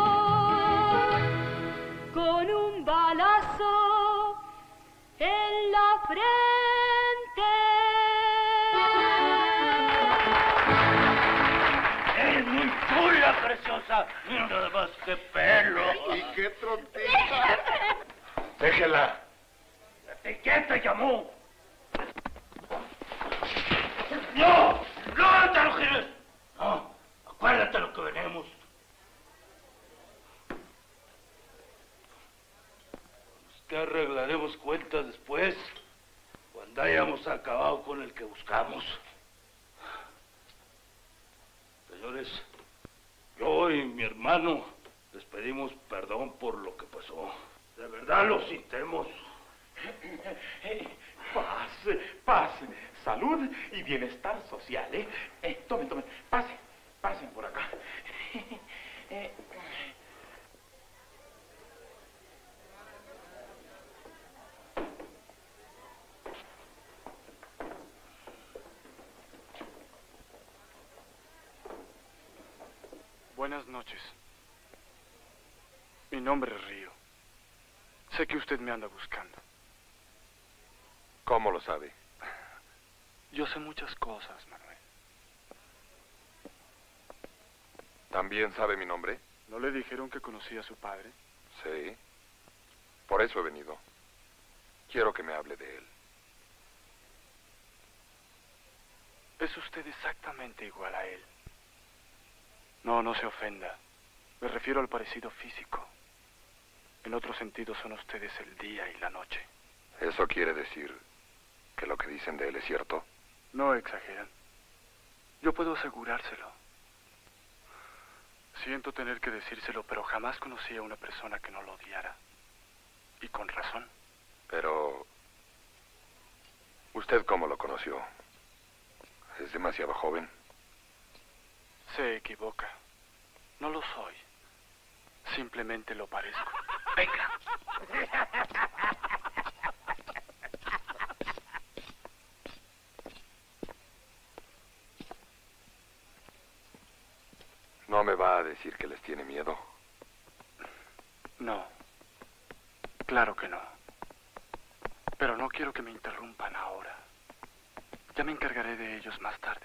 Speaker 17: con un balazo en la frente.
Speaker 13: ¡Eres muy chula, preciosa! Nada más que pelo.
Speaker 14: ¿Y qué trompeta?
Speaker 13: Déjela. ¿Quién te llamó? ¡No! ¡No te lo gires! No, acuérdate lo que venimos. Pues que arreglaremos cuentas después, cuando hayamos acabado con el que buscamos. Señores, yo y mi hermano les pedimos perdón por lo que pasó. De verdad lo sintemos.
Speaker 9: Paz, paz, salud y bienestar social, ¿eh? eh tomen, tomen, pasen, pasen por acá. eh.
Speaker 4: Buenas noches. Mi nombre es Río. Sé que usted me anda buscando.
Speaker 5: ¿Cómo lo sabe?
Speaker 4: Yo sé muchas cosas, Manuel.
Speaker 5: ¿También sabe mi nombre?
Speaker 4: ¿No le dijeron que conocía a su padre?
Speaker 5: Sí. Por eso he venido. Quiero que me hable de él.
Speaker 4: Es usted exactamente igual a él. No, no se ofenda. Me refiero al parecido físico. En otro sentido son ustedes el día y la noche.
Speaker 5: ¿Eso quiere decir que lo que dicen de él es cierto?
Speaker 4: No exageran. Yo puedo asegurárselo. Siento tener que decírselo, pero jamás conocí a una persona que no lo odiara. Y con razón.
Speaker 5: Pero... ¿usted cómo lo conoció? ¿Es demasiado joven?
Speaker 4: Se equivoca. No lo soy. Simplemente lo parezco. Venga.
Speaker 5: ¿No me va a decir que les tiene miedo?
Speaker 4: No. Claro que no. Pero no quiero que me interrumpan ahora. Ya me encargaré de ellos más tarde.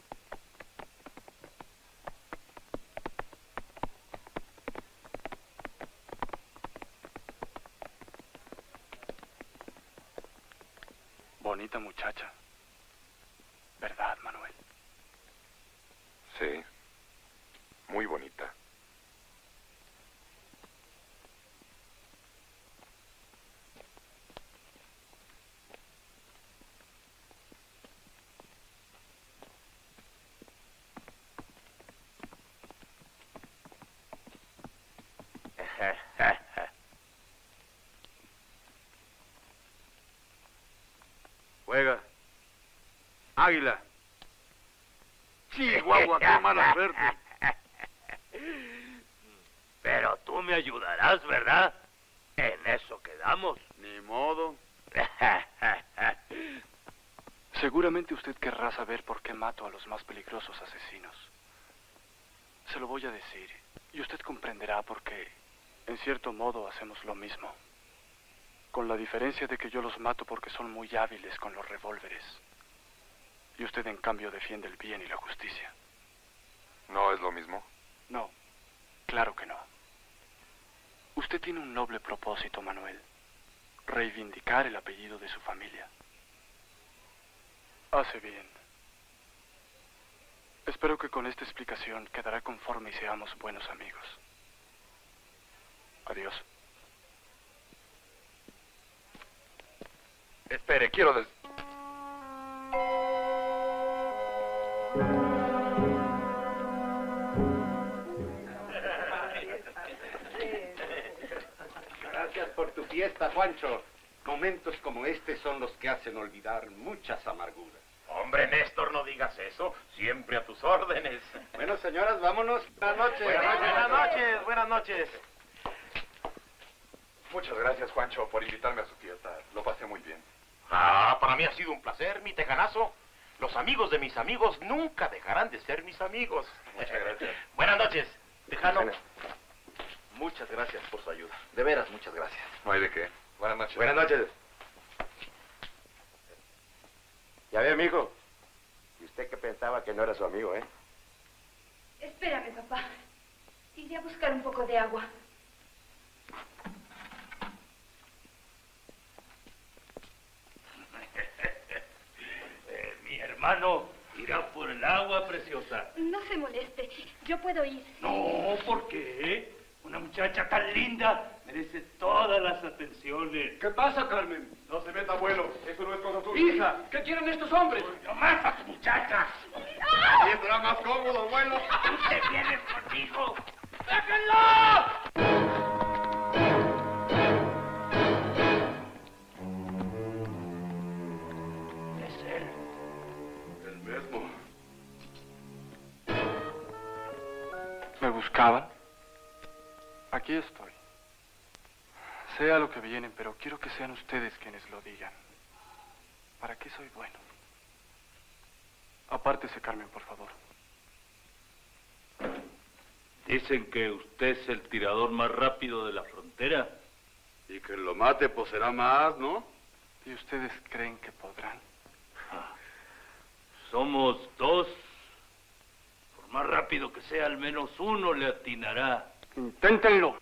Speaker 4: Bonita muchacha. ¿Verdad, Manuel?
Speaker 5: Sí. Muy bonita.
Speaker 14: Juega. Águila. Chihuahua, qué mala suerte.
Speaker 18: Pero tú me ayudarás, ¿verdad? En eso quedamos.
Speaker 14: Ni modo.
Speaker 4: Seguramente usted querrá saber por qué mato a los más peligrosos asesinos. Se lo voy a decir, y usted comprenderá por qué, en cierto modo, hacemos lo mismo. Con la diferencia de que yo los mato porque son muy hábiles con los revólveres. Y usted, en cambio, defiende el bien y la justicia.
Speaker 5: ¿No es lo mismo?
Speaker 4: No, claro que no. Usted tiene un noble propósito, Manuel. Reivindicar el apellido de su familia. Hace bien. Espero que con esta explicación quedará conforme y seamos buenos amigos. Adiós.
Speaker 5: Espere, quiero des...
Speaker 3: Gracias por tu fiesta, Juancho. Momentos como este son los que hacen olvidar muchas amarguras.
Speaker 9: Hombre, Néstor, no digas eso. Siempre a tus órdenes.
Speaker 3: Bueno, señoras, vámonos. Buenas noches.
Speaker 9: Buenas noches, buenas noches. Buenas noches.
Speaker 5: Muchas gracias, Juancho, por invitarme a su fiesta. Lo pasé muy bien.
Speaker 9: Ah, para mí ha sido un placer, mi tejanazo. Los amigos de mis amigos nunca dejarán de ser mis amigos.
Speaker 5: Muchas gracias.
Speaker 9: Buenas noches, tejano.
Speaker 2: Buenas. Muchas gracias por su ayuda. De veras, muchas gracias.
Speaker 5: No hay de qué. Buenas noches.
Speaker 11: Buenas noches. Ya ve, amigo. Y usted que pensaba que no era su amigo, ¿eh?
Speaker 15: Espérame, papá. Iré a buscar un poco de agua.
Speaker 13: eh, mi hermano irá por el agua, preciosa.
Speaker 10: No se moleste. Yo puedo ir.
Speaker 13: No, ¿por qué? Una muchacha tan linda merece todas las atenciones.
Speaker 16: ¿Qué pasa, Carmen? No se meta, abuelo. Eso no es cosa tuya.
Speaker 13: Hija, ¿qué quieren estos hombres? No más a tu muchacha.
Speaker 16: Y estará más cómodo, abuelo.
Speaker 13: Tú te vienes conmigo. ¡Déjenlo! Es él.
Speaker 16: El mismo.
Speaker 4: ¿Me buscaban? Aquí estoy. Sea lo que vienen, pero quiero que sean ustedes quienes lo digan. ¿Para qué soy bueno? Apártese, Carmen, por favor.
Speaker 13: Dicen que usted es el tirador más rápido de la frontera.
Speaker 14: Y que lo mate, pues será más, ¿no?
Speaker 4: ¿Y ustedes creen que podrán?
Speaker 13: Ah, somos dos. Por más rápido que sea, al menos uno le atinará.
Speaker 4: Inténtenlo.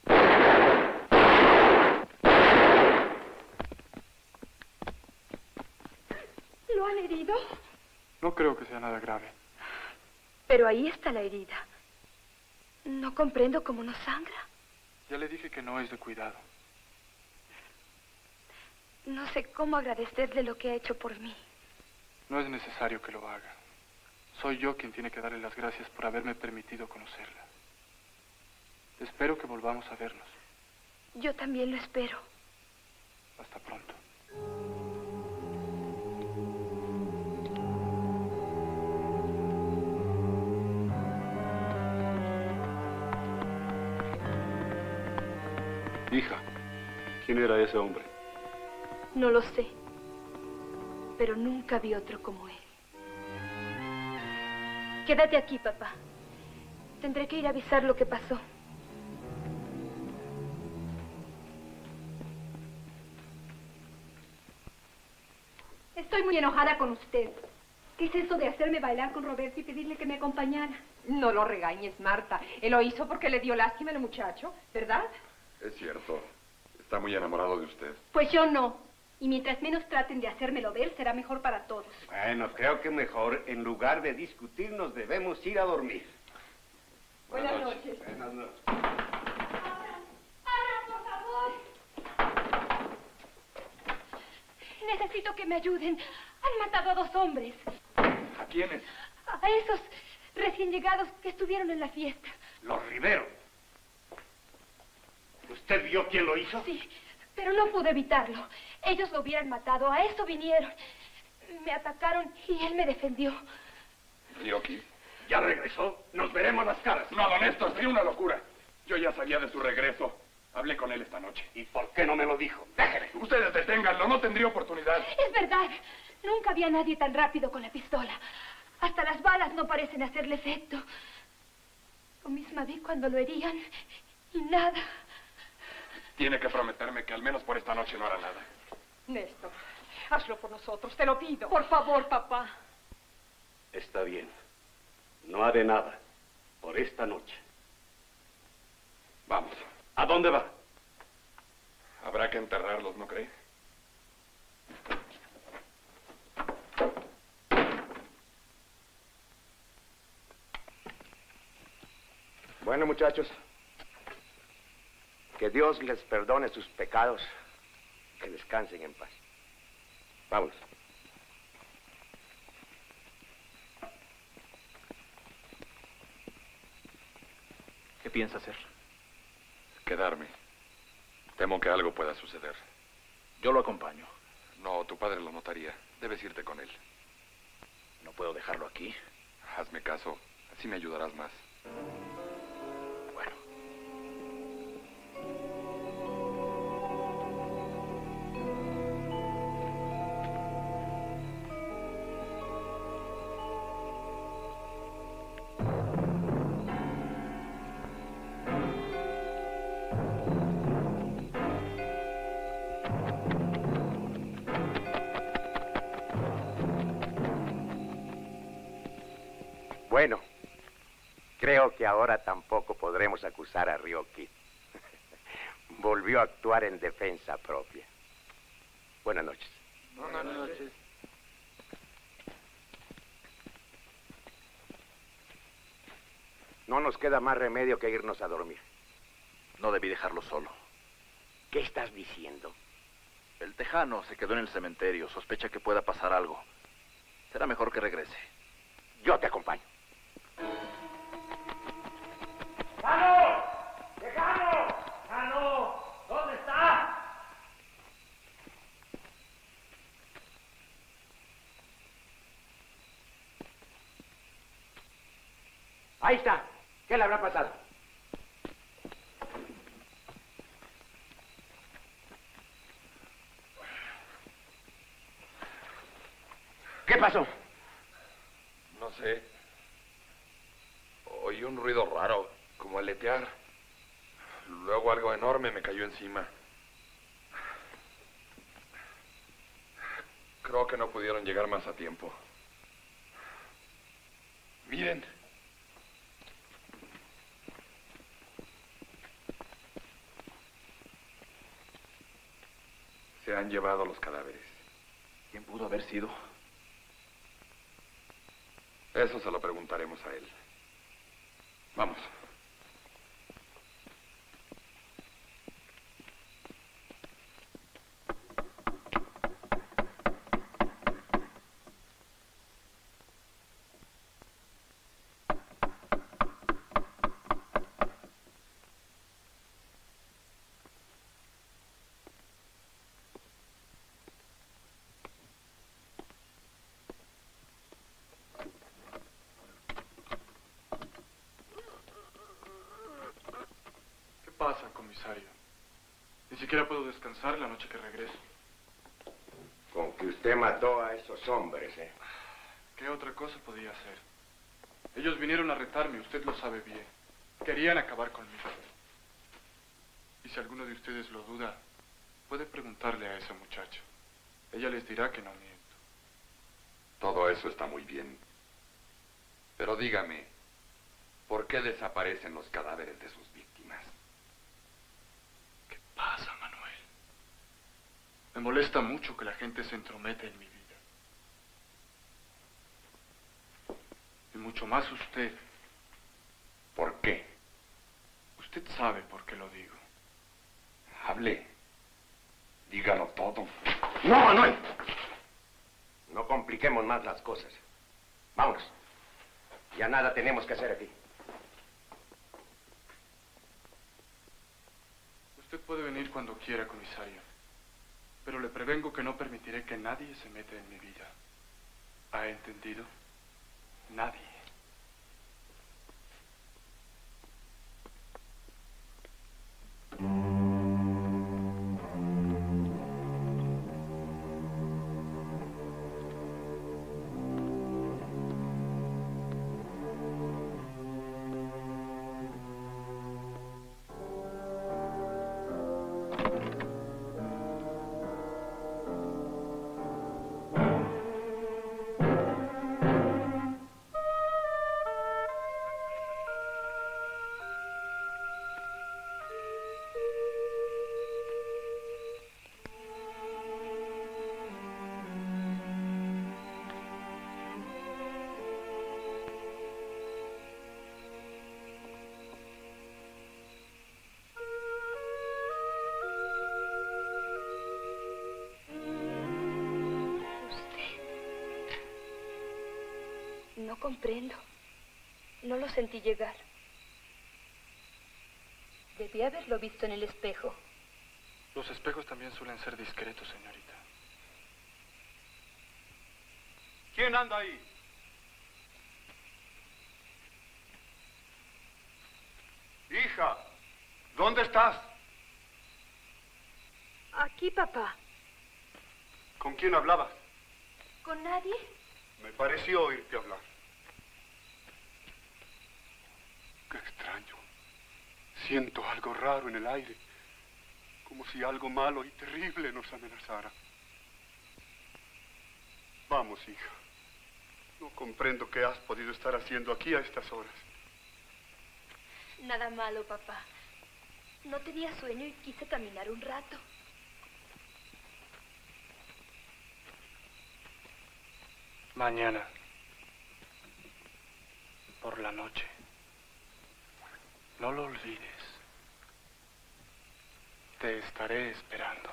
Speaker 15: ¿Lo han herido?
Speaker 4: No creo que sea nada grave.
Speaker 15: Pero ahí está la herida. No comprendo cómo no sangra.
Speaker 4: Ya le dije que no es de cuidado.
Speaker 15: No sé cómo agradecerle lo que ha hecho por mí.
Speaker 4: No es necesario que lo haga. Soy yo quien tiene que darle las gracias por haberme permitido conocerla. Espero que volvamos a vernos.
Speaker 15: Yo también lo espero.
Speaker 4: Hasta pronto.
Speaker 16: Hija, ¿quién era ese hombre?
Speaker 15: No lo sé. Pero nunca vi otro como él. Quédate aquí, papá. Tendré que ir a avisar lo que pasó.
Speaker 10: Estoy muy enojada con usted. ¿Qué es eso de hacerme bailar con Roberto y pedirle que me acompañara?
Speaker 8: No lo regañes, Marta. Él lo hizo porque le dio lástima al muchacho, ¿verdad?
Speaker 5: Es cierto. Está muy enamorado de usted.
Speaker 10: Pues yo no. Y mientras menos traten de hacérmelo ver, será mejor para todos.
Speaker 3: Bueno, creo que mejor, en lugar de discutir, nos debemos ir a dormir.
Speaker 8: Buenas, Buenas noches. noches.
Speaker 3: Buenas noches.
Speaker 10: ¡Ana, por favor! Necesito que me ayuden. Han matado a dos hombres.
Speaker 3: ¿A quiénes?
Speaker 10: A esos recién llegados que estuvieron en la fiesta.
Speaker 3: Los Rivero. ¿Usted vio quién lo hizo?
Speaker 10: Sí.
Speaker 15: Pero no pude evitarlo. Ellos lo hubieran matado. A eso vinieron. Me atacaron y él me defendió.
Speaker 5: Ryo-Kid.
Speaker 9: ¿Ya regresó? Nos veremos las caras.
Speaker 5: No, don Néstor, sería una locura. Yo ya sabía de su regreso. Hablé con él esta noche.
Speaker 9: ¿Y por qué no me lo dijo? Déjeme.
Speaker 5: Ustedes deténganlo, no tendría oportunidad.
Speaker 15: Es verdad. Nunca había nadie tan rápido con la pistola. Hasta las balas no parecen hacerle efecto. Lo mismo vi cuando lo herían y nada.
Speaker 5: Tiene que prometerme que al menos por esta noche no hará nada.
Speaker 8: Néstor, hazlo por nosotros, te lo pido.
Speaker 10: Por favor, papá.
Speaker 9: Está bien. No haré nada por esta noche.
Speaker 5: Vamos.
Speaker 9: ¿A dónde va?
Speaker 5: Habrá que enterrarlos, ¿no cree?
Speaker 11: Bueno, muchachos, que Dios les perdone sus pecados, que descansen en paz. Vámonos.
Speaker 12: ¿Qué piensa hacer?
Speaker 5: Quedarme. Temo que algo pueda suceder.
Speaker 12: Yo lo acompaño.
Speaker 5: No, tu padre lo notaría. Debes irte con él.
Speaker 12: No puedo dejarlo aquí.
Speaker 5: Hazme caso, así me ayudarás más.
Speaker 12: Bueno.
Speaker 11: Bueno, creo que ahora tampoco podremos acusar a Ryo-Kid. Volvió a actuar en defensa propia. Buenas noches.
Speaker 5: Buenas noches.
Speaker 11: No nos queda más remedio que irnos a dormir.
Speaker 12: No debí dejarlo solo.
Speaker 11: ¿Qué estás diciendo?
Speaker 12: El tejano se quedó en el cementerio. Sospecha que pueda pasar algo. Será mejor que regrese.
Speaker 11: Yo te acompaño.
Speaker 13: ¡Tejano! ¡Tejano! ¡Tejano! ¿Dónde está?
Speaker 11: Ahí está. ¿Qué le habrá pasado? ¿Qué pasó?
Speaker 5: No sé. Oí un ruido raro, como aletear. Luego algo enorme me cayó encima. Creo que no pudieron llegar más a tiempo. Miren. Se han llevado los cadáveres.
Speaker 12: ¿Quién pudo haber sido?
Speaker 5: Eso se lo preguntaremos a él. Vamos.
Speaker 4: ¿Qué pasa, comisario? Ni siquiera puedo descansar la noche que regreso.
Speaker 11: Con que usted mató a esos hombres, ¿eh?
Speaker 4: ¿Qué otra cosa podía hacer? Ellos vinieron a retarme, usted lo sabe bien. Querían acabar conmigo. Y si alguno de ustedes lo duda, puede preguntarle a esa muchacha. Ella les dirá que no miento.
Speaker 5: Todo eso está muy bien. Pero dígame, ¿por qué desaparecen los cadáveres de sus víctimas?
Speaker 4: ¿Qué pasa, Manuel? Me molesta mucho que la gente se entrometa en mi vida. Y mucho más usted.
Speaker 5: ¿Por qué?
Speaker 4: Usted sabe por qué lo digo.
Speaker 5: Hable. Dígalo todo.
Speaker 11: ¡No, Manuel! No compliquemos más las cosas. Vámonos. Ya nada tenemos que hacer aquí.
Speaker 4: Usted puede venir cuando quiera, comisario. Pero le prevengo que no permitiré que nadie se meta en mi vida. ¿Ha entendido? Nadie.
Speaker 15: No comprendo. No lo sentí llegar. Debí haberlo visto en el espejo.
Speaker 4: Los espejos también suelen ser discretos, señorita.
Speaker 16: ¿Quién anda ahí? Hija, ¿dónde estás?
Speaker 15: Aquí, papá.
Speaker 16: ¿Con quién hablabas?
Speaker 15: ¿Con nadie?
Speaker 16: Me pareció oírte hablar. Qué extraño. Siento algo raro en el aire, como si algo malo y terrible nos amenazara. Vamos, hija. No comprendo qué has podido estar haciendo aquí a estas horas.
Speaker 15: Nada malo, papá. No tenía sueño y quise caminar un rato.
Speaker 4: Mañana, por la noche, no lo olvides. Te estaré esperando.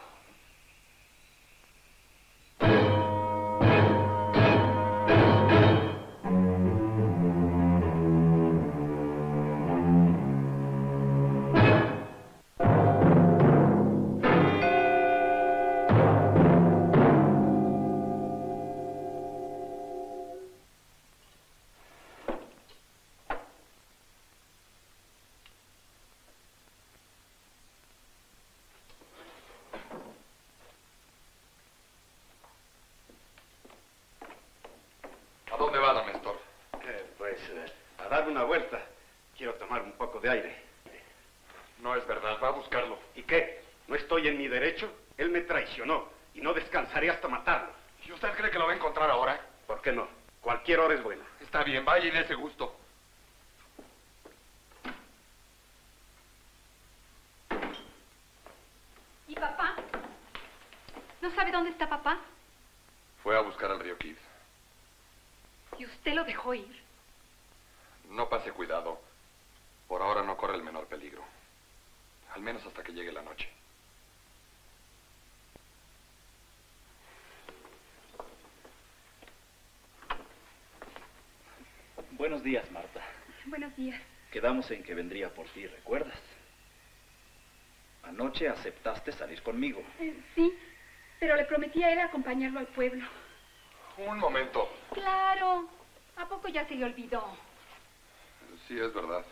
Speaker 5: ¿A dónde va, don Néstor?
Speaker 3: Eh, pues eh, a dar una vuelta. Quiero tomar un poco de aire.
Speaker 5: No es verdad, va a buscarlo.
Speaker 3: ¿Y qué? ¿No estoy en mi derecho? Él me traicionó y no descansaré hasta matarlo.
Speaker 5: ¿Y usted cree que lo va a encontrar ahora?
Speaker 3: ¿Por qué no? Cualquier hora es buena.
Speaker 5: Está bien, vaya y dé ese gusto.
Speaker 10: ¿Y papá? ¿No sabe dónde está papá?
Speaker 5: Fue a buscar al río Kid.
Speaker 10: ¿Y usted lo dejó ir?
Speaker 5: No pase cuidado. Por ahora no corre el menor peligro. Al menos hasta que llegue la noche.
Speaker 12: Buenos días, Marta.
Speaker 10: Buenos días.
Speaker 12: Quedamos en que vendría por ti, ¿recuerdas? Anoche aceptaste salir conmigo.
Speaker 10: Eh, sí, pero le prometí a él acompañarlo al pueblo.
Speaker 5: Un momento.
Speaker 10: Claro. ¿A poco ya se le olvidó?
Speaker 5: Sí, es verdad.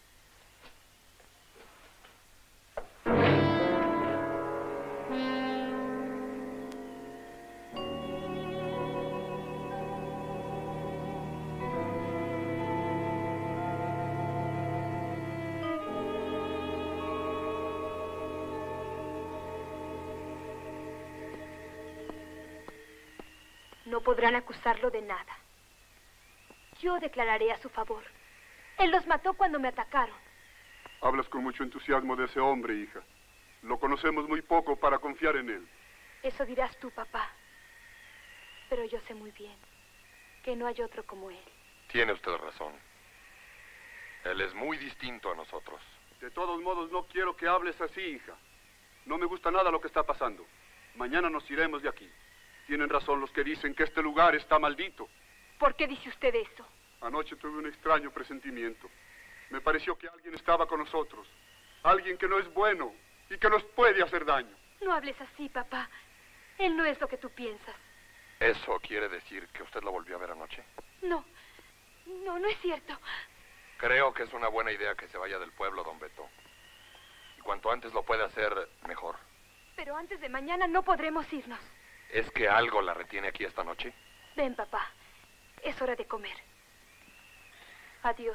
Speaker 15: No podrán acusarlo de nada. Yo declararé a su favor. Él los mató cuando me atacaron.
Speaker 16: Hablas con mucho entusiasmo de ese hombre, hija. Lo conocemos muy poco para confiar en él.
Speaker 15: Eso dirás tú, papá. Pero yo sé muy bien que no hay otro como él.
Speaker 5: Tiene usted razón. Él es muy distinto a nosotros.
Speaker 16: De todos modos, no quiero que hables así, hija. No me gusta nada lo que está pasando. Mañana nos iremos de aquí. Tienen razón los que dicen que este lugar está maldito.
Speaker 15: ¿Por qué dice usted eso?
Speaker 16: Anoche tuve un extraño presentimiento. Me pareció que alguien estaba con nosotros. Alguien que no es bueno y que nos puede hacer daño.
Speaker 15: No hables así, papá. Él no es lo que tú piensas.
Speaker 5: ¿Eso quiere decir que usted lo volvió a ver anoche?
Speaker 15: No, no, no es cierto.
Speaker 5: Creo que es una buena idea que se vaya del pueblo, don Beto. Y cuanto antes lo puede hacer, mejor.
Speaker 15: Pero antes de mañana no podremos irnos.
Speaker 5: ¿Es que algo la retiene aquí esta noche?
Speaker 15: Ven, papá. Es hora de comer. Adiós.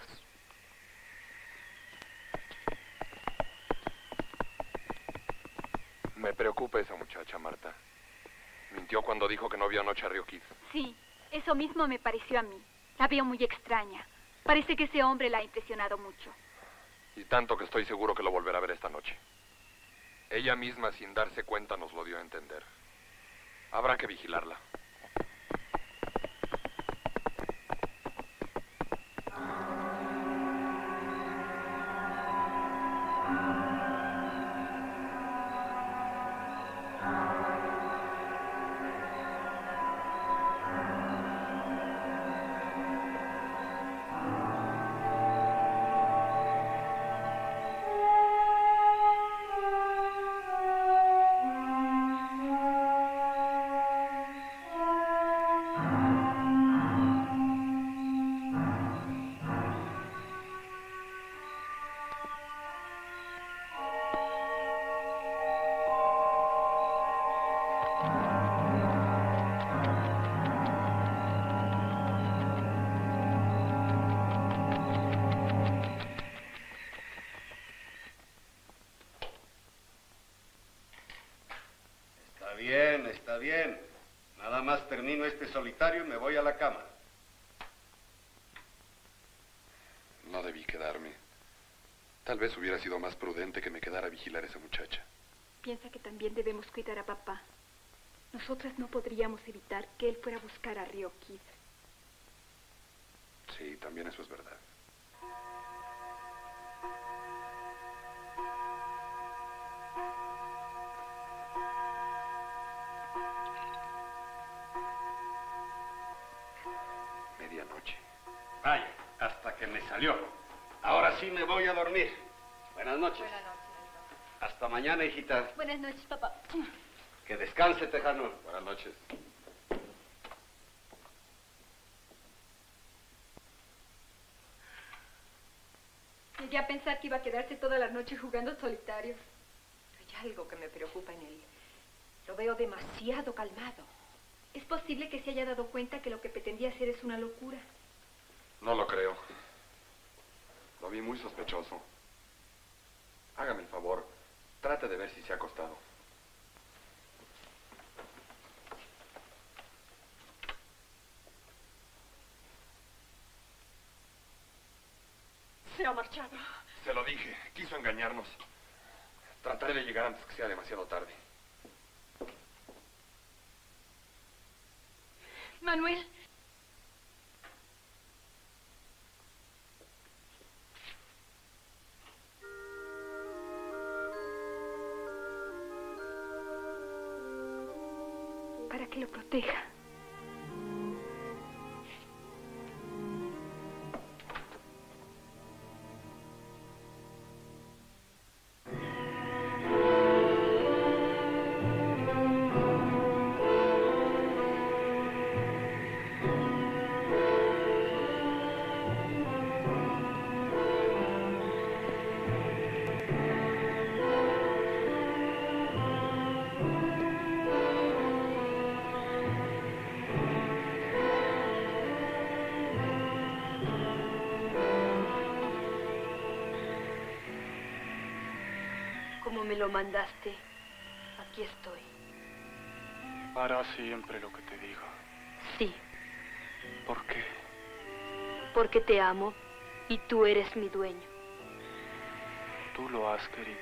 Speaker 5: Me preocupa esa muchacha, Marta. Mintió cuando dijo que no vio anoche a Río Kid.
Speaker 10: Sí, eso mismo me pareció a mí. La veo muy extraña. Parece que ese hombre la ha impresionado mucho.
Speaker 5: Y tanto que estoy seguro que lo volverá a ver esta noche. Ella misma, sin darse cuenta, nos lo dio a entender. Habrá que vigilarla.
Speaker 3: Bien, está bien. Nada más termino este solitario y me voy a la cama.
Speaker 5: No debí quedarme. Tal vez hubiera sido más prudente que me quedara a vigilar a esa muchacha.
Speaker 10: Piensa que también debemos cuidar a papá. Nosotras no podríamos evitar que él fuera a buscar a Río Kid.
Speaker 5: Sí, también eso es verdad. Medianoche.
Speaker 3: Vaya, hasta que me salió. Ahora sí me voy a dormir. Buenas noches.
Speaker 15: Buenas noches.
Speaker 3: Hasta mañana, hijita.
Speaker 15: Buenas noches, papá.
Speaker 3: Que descanse, Tejano.
Speaker 5: Buenas noches.
Speaker 10: Llegué a pensar que iba a quedarse toda la noche jugando solitario.
Speaker 8: Hay algo que me preocupa en él. Lo veo demasiado calmado.
Speaker 10: Es posible que se haya dado cuenta que lo que pretendía hacer es una locura.
Speaker 5: No lo creo. Lo vi muy sospechoso. Hágame el favor. Trate de ver si se ha acostado.
Speaker 8: Se ha marchado.
Speaker 5: Se lo dije. Quiso engañarnos. Trataré de llegar antes que sea demasiado tarde.
Speaker 10: Manuel. Para que lo proteja.
Speaker 15: Como me lo mandaste, aquí estoy.
Speaker 4: Harás siempre lo que te digo.
Speaker 15: Sí,
Speaker 4: ¿Por qué?
Speaker 15: porque te amo y tú eres mi dueño.
Speaker 4: Tú lo has querido.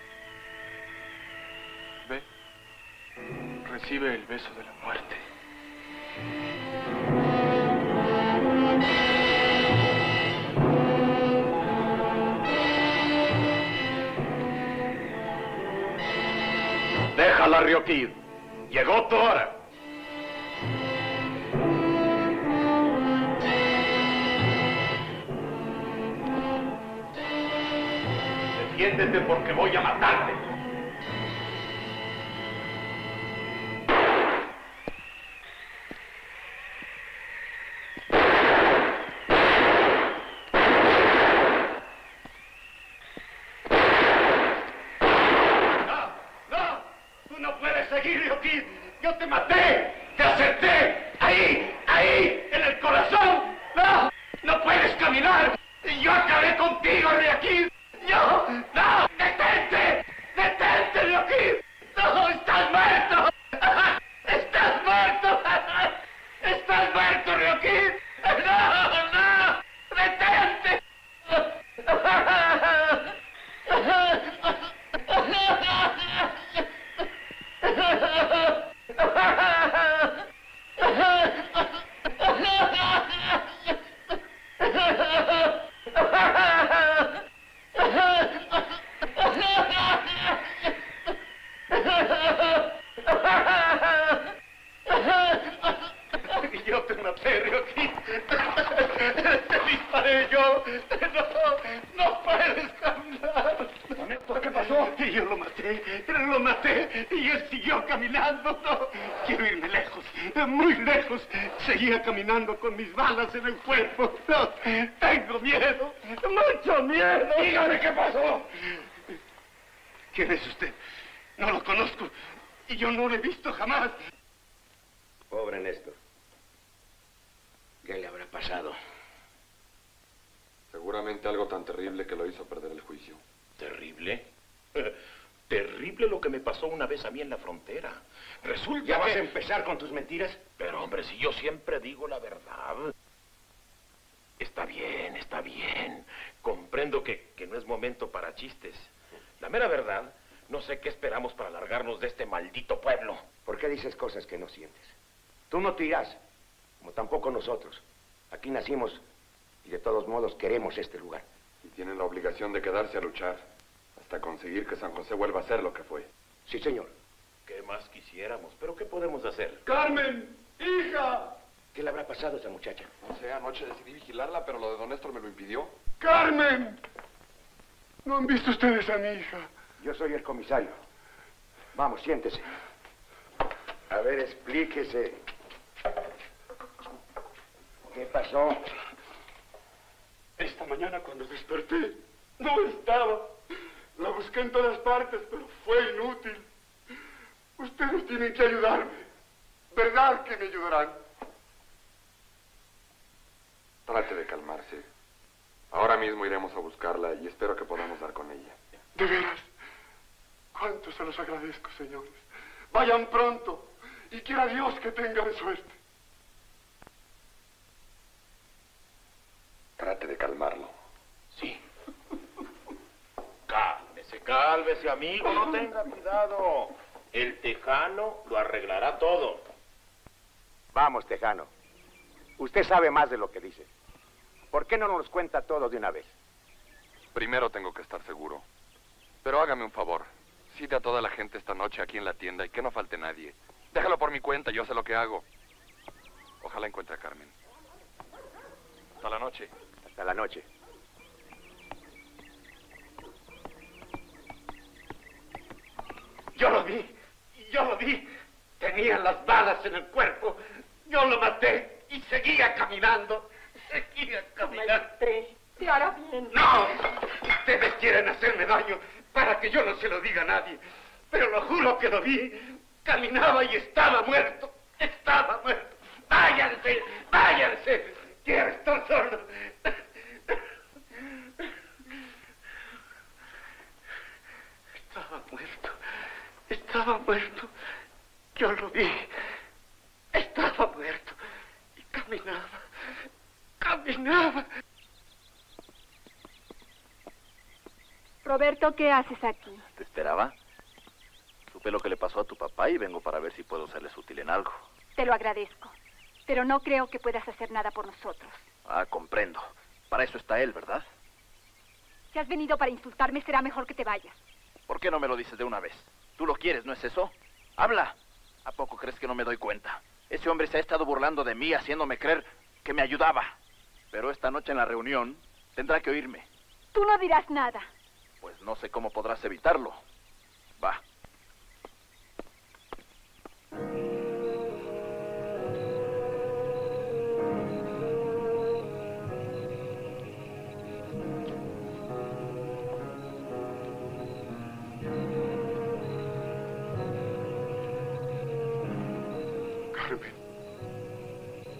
Speaker 4: Ve, recibe el beso de la muerte.
Speaker 9: Déjala, Río Kid. Llegó tu hora. Defiéndete porque voy a matarte. Kid. Yo te maté, te acerté, ahí, ahí, en el corazón. No, no puedes caminar. Yo acabé contigo, Río Kid. Yo, no, detente, detente, Río Kid. No, estás muerto. Estás muerto. Estás muerto, Río Kid. No, no, detente. Yo te maté, Río Kid. Te disparé yo. No, no puedes caminar.
Speaker 3: ¿Qué pasó?
Speaker 9: Y yo lo maté, lo maté y él siguió caminando. No, quiero irme lejos, muy lejos. Seguía caminando con mis balas en el cuerpo. No, tengo miedo, mucho miedo.
Speaker 3: Dígame qué pasó.
Speaker 9: ¿Quién es usted? No lo conozco y yo no lo he visto jamás.
Speaker 11: Pobre Néstor. ¿Qué le habrá pasado?
Speaker 5: Seguramente algo tan terrible que lo hizo perder el juicio.
Speaker 9: ¿Terrible? Terrible lo que me pasó una vez a mí en la frontera. Resulta
Speaker 3: ¿Ya vas
Speaker 9: que...
Speaker 3: a empezar con tus mentiras?
Speaker 9: Pero, hombre, si yo siempre digo la verdad. Está bien, está bien. Comprendo que, que no es momento para chistes. La mera verdad, no sé qué esperamos para largarnos de este maldito pueblo.
Speaker 11: ¿Por qué dices cosas que no sientes? Tú no te irás, como tampoco nosotros. Aquí nacimos y de todos modos queremos este lugar.
Speaker 5: Y tienen la obligación de quedarse a luchar hasta conseguir que San José vuelva a ser lo que fue.
Speaker 11: Sí, señor.
Speaker 9: ¿Qué más quisiéramos? ¿Pero qué podemos hacer?
Speaker 14: ¡Carmen! ¡Hija!
Speaker 11: ¿Qué le habrá pasado a esa muchacha?
Speaker 5: No sé, anoche decidí vigilarla, pero lo de don Néstor me lo impidió.
Speaker 14: ¡Carmen! ¿No han visto ustedes a mi hija?
Speaker 11: Yo soy el comisario. Vamos, siéntese. A ver, explíquese. ¿Qué pasó?
Speaker 14: Esta mañana cuando desperté, no estaba. La busqué en todas partes, pero fue inútil. Ustedes tienen que ayudarme. ¿Verdad que me ayudarán?
Speaker 5: Trate de calmarse. Ahora mismo iremos a buscarla y espero que podamos dar con ella.
Speaker 14: De veras, cuánto se los agradezco, señores. Vayan pronto y quiera Dios que tengan suerte.
Speaker 5: Trate de calmarlo.
Speaker 9: Sí. Cálmese, cálmese, amigo, no tenga cuidado. El tejano lo arreglará todo.
Speaker 11: Vamos, tejano. Usted sabe más de lo que dice. ¿Por qué no nos cuenta todo de una vez?
Speaker 5: Primero tengo que estar seguro. Pero hágame un favor. Cite a toda la gente esta noche aquí en la tienda y que no falte nadie. Déjalo por mi cuenta, yo sé lo que hago. Ojalá encuentre a Carmen. Hasta la noche.
Speaker 11: Hasta la noche.
Speaker 9: Yo lo vi, yo lo vi. Tenía las balas en el cuerpo. Yo lo maté y seguía caminando. Seguía caminando.
Speaker 8: Maestre, te hará bien.
Speaker 9: ¡No! Ustedes quieren hacerme daño para que yo no se lo diga a nadie. Pero lo juro que lo vi. Caminaba y estaba muerto. Estaba muerto. ¡Váyanse! ¡Váyanse! ¡Quiero estar solo! Estaba muerto. Estaba muerto. Yo lo vi. Estaba muerto. Y caminaba. Caminaba.
Speaker 10: Roberto, ¿qué haces aquí?
Speaker 12: ¿Te esperaba? Supe lo que le pasó a tu papá y vengo para ver si puedo serles útil en algo.
Speaker 10: Te lo agradezco, pero no creo que puedas hacer nada por nosotros.
Speaker 12: Ah, comprendo. Para eso está él, ¿verdad?
Speaker 10: Si has venido para insultarme, será mejor que te vayas.
Speaker 12: ¿Por qué no me lo dices de una vez? Tú lo quieres, ¿no es eso? ¡Habla! ¿A poco crees que no me doy cuenta? Ese hombre se ha estado burlando de mí, haciéndome creer que me ayudaba. Pero esta noche en la reunión tendrá que oírme.
Speaker 10: Tú no dirás nada.
Speaker 12: Pues no sé cómo podrás evitarlo. Va.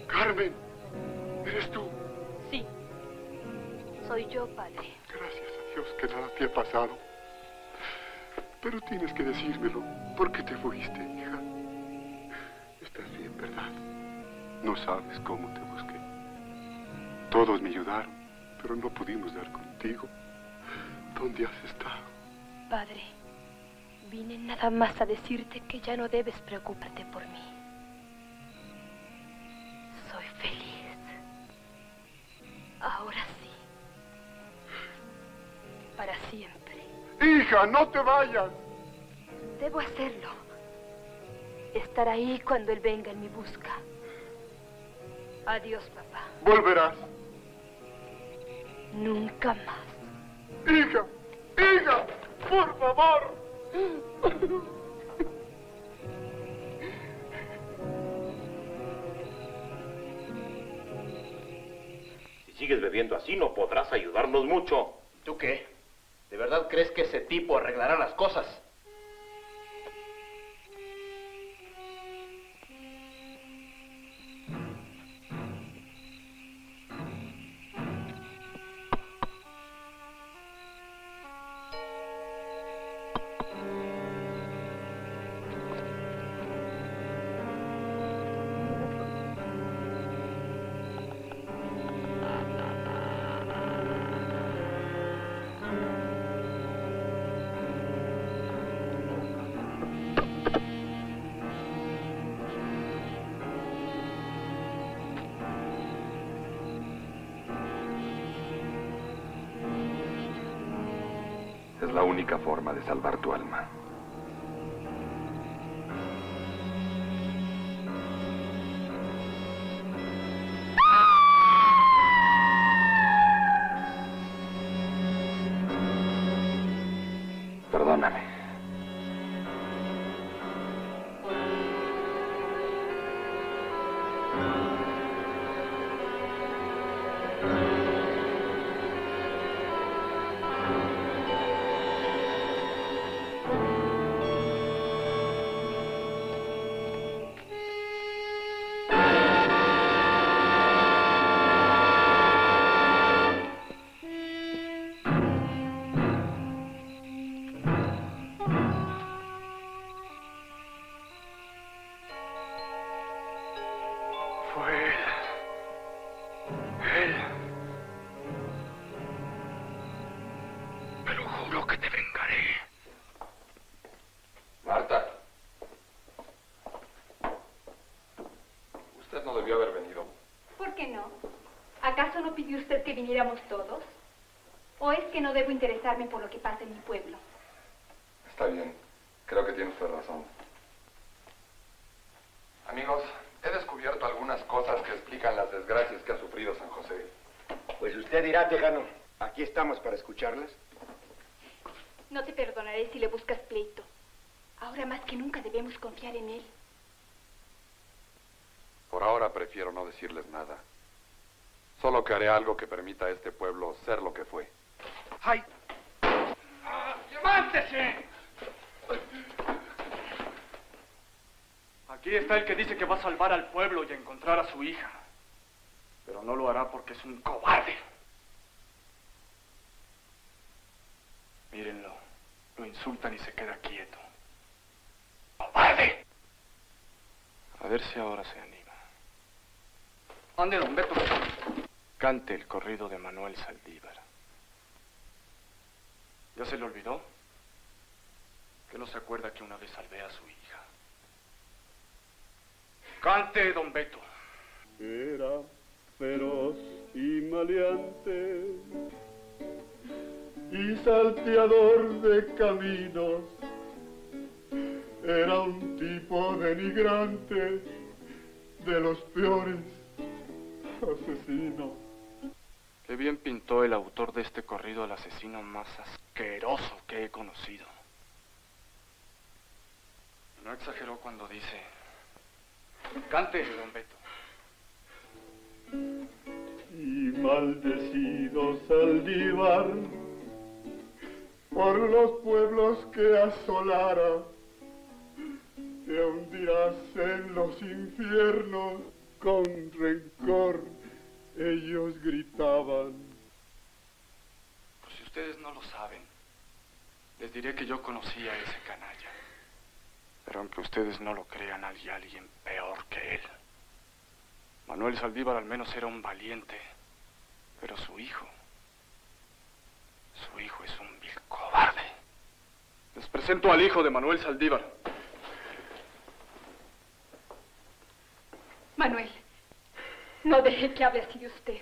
Speaker 14: Carmen, ¿eres tú?
Speaker 15: Sí. Soy yo, padre.
Speaker 14: Gracias a Dios que nada te ha pasado. Pero tienes que decírmelo. ¿Por qué te fuiste, hija? Estás bien, ¿verdad? No sabes cómo te busqué. Todos me ayudaron, pero no pudimos dar contigo. ¿Dónde has estado?
Speaker 15: Padre, vine nada más a decirte que ya no debes preocuparte por mí. Soy feliz. Ahora sí. Para siempre.
Speaker 14: ¡Hija, no te vayas!
Speaker 15: Debo hacerlo. Estar ahí cuando él venga en mi busca. Adiós, papá.
Speaker 14: Volverás.
Speaker 15: Nunca más.
Speaker 14: ¡Hija! ¡Hija! ¡Por favor!
Speaker 9: Si sigues bebiendo así, no podrás ayudarnos mucho.
Speaker 2: ¿Tú qué? ¿De verdad crees que ese tipo arreglará las cosas?
Speaker 5: Es la única forma de salvar tu alma. Perdóname.
Speaker 10: ¿Acaso no pidió usted que viniéramos todos? ¿O es que no debo interesarme por lo que pasa en mi pueblo?
Speaker 5: Está bien. Creo que tiene usted razón. Amigos, he descubierto algunas cosas que explican las desgracias que ha sufrido San José.
Speaker 3: Pues usted dirá, tejano. Aquí estamos para escucharlas.
Speaker 10: No te perdonaré si le buscas pleito. Ahora más que nunca debemos confiar en él.
Speaker 5: Por ahora prefiero no decirles nada. Solo que haré algo que permita a este pueblo ser lo que fue.
Speaker 13: ¡Ay! ¡Ah, ¡levántese!
Speaker 4: Aquí está el que dice que va a salvar al pueblo y a encontrar a su hija. Pero no lo hará porque es un cobarde. Mírenlo. Lo insultan y se queda quieto. ¡Cobarde! A ver si ahora se anima. Ande, don Beto. Cante el corrido de Manuel Saldívar. ¿Ya se le olvidó? Que no se acuerda que una vez salvé a su hija. Cante, don Beto.
Speaker 7: Era feroz y maleante y salteador de caminos. Era un tipo denigrante, de los peores asesinos.
Speaker 4: Qué bien pintó el autor de este corrido al asesino más asqueroso que he conocido. No exageró cuando dice... Cante, don Beto.
Speaker 7: Y maldecido Saldívar por los pueblos que asolara, te hundirás en los infiernos con rencor, ellos gritaban.
Speaker 4: Pues si ustedes no lo saben, les diré que yo conocí a ese canalla. Pero aunque ustedes no lo crean, hay alguien peor que él. Manuel Saldívar al menos era un valiente, pero su hijo, su hijo es un vil cobarde. Les presento al hijo de Manuel Saldívar.
Speaker 8: Manuel, no deje que hable así de usted.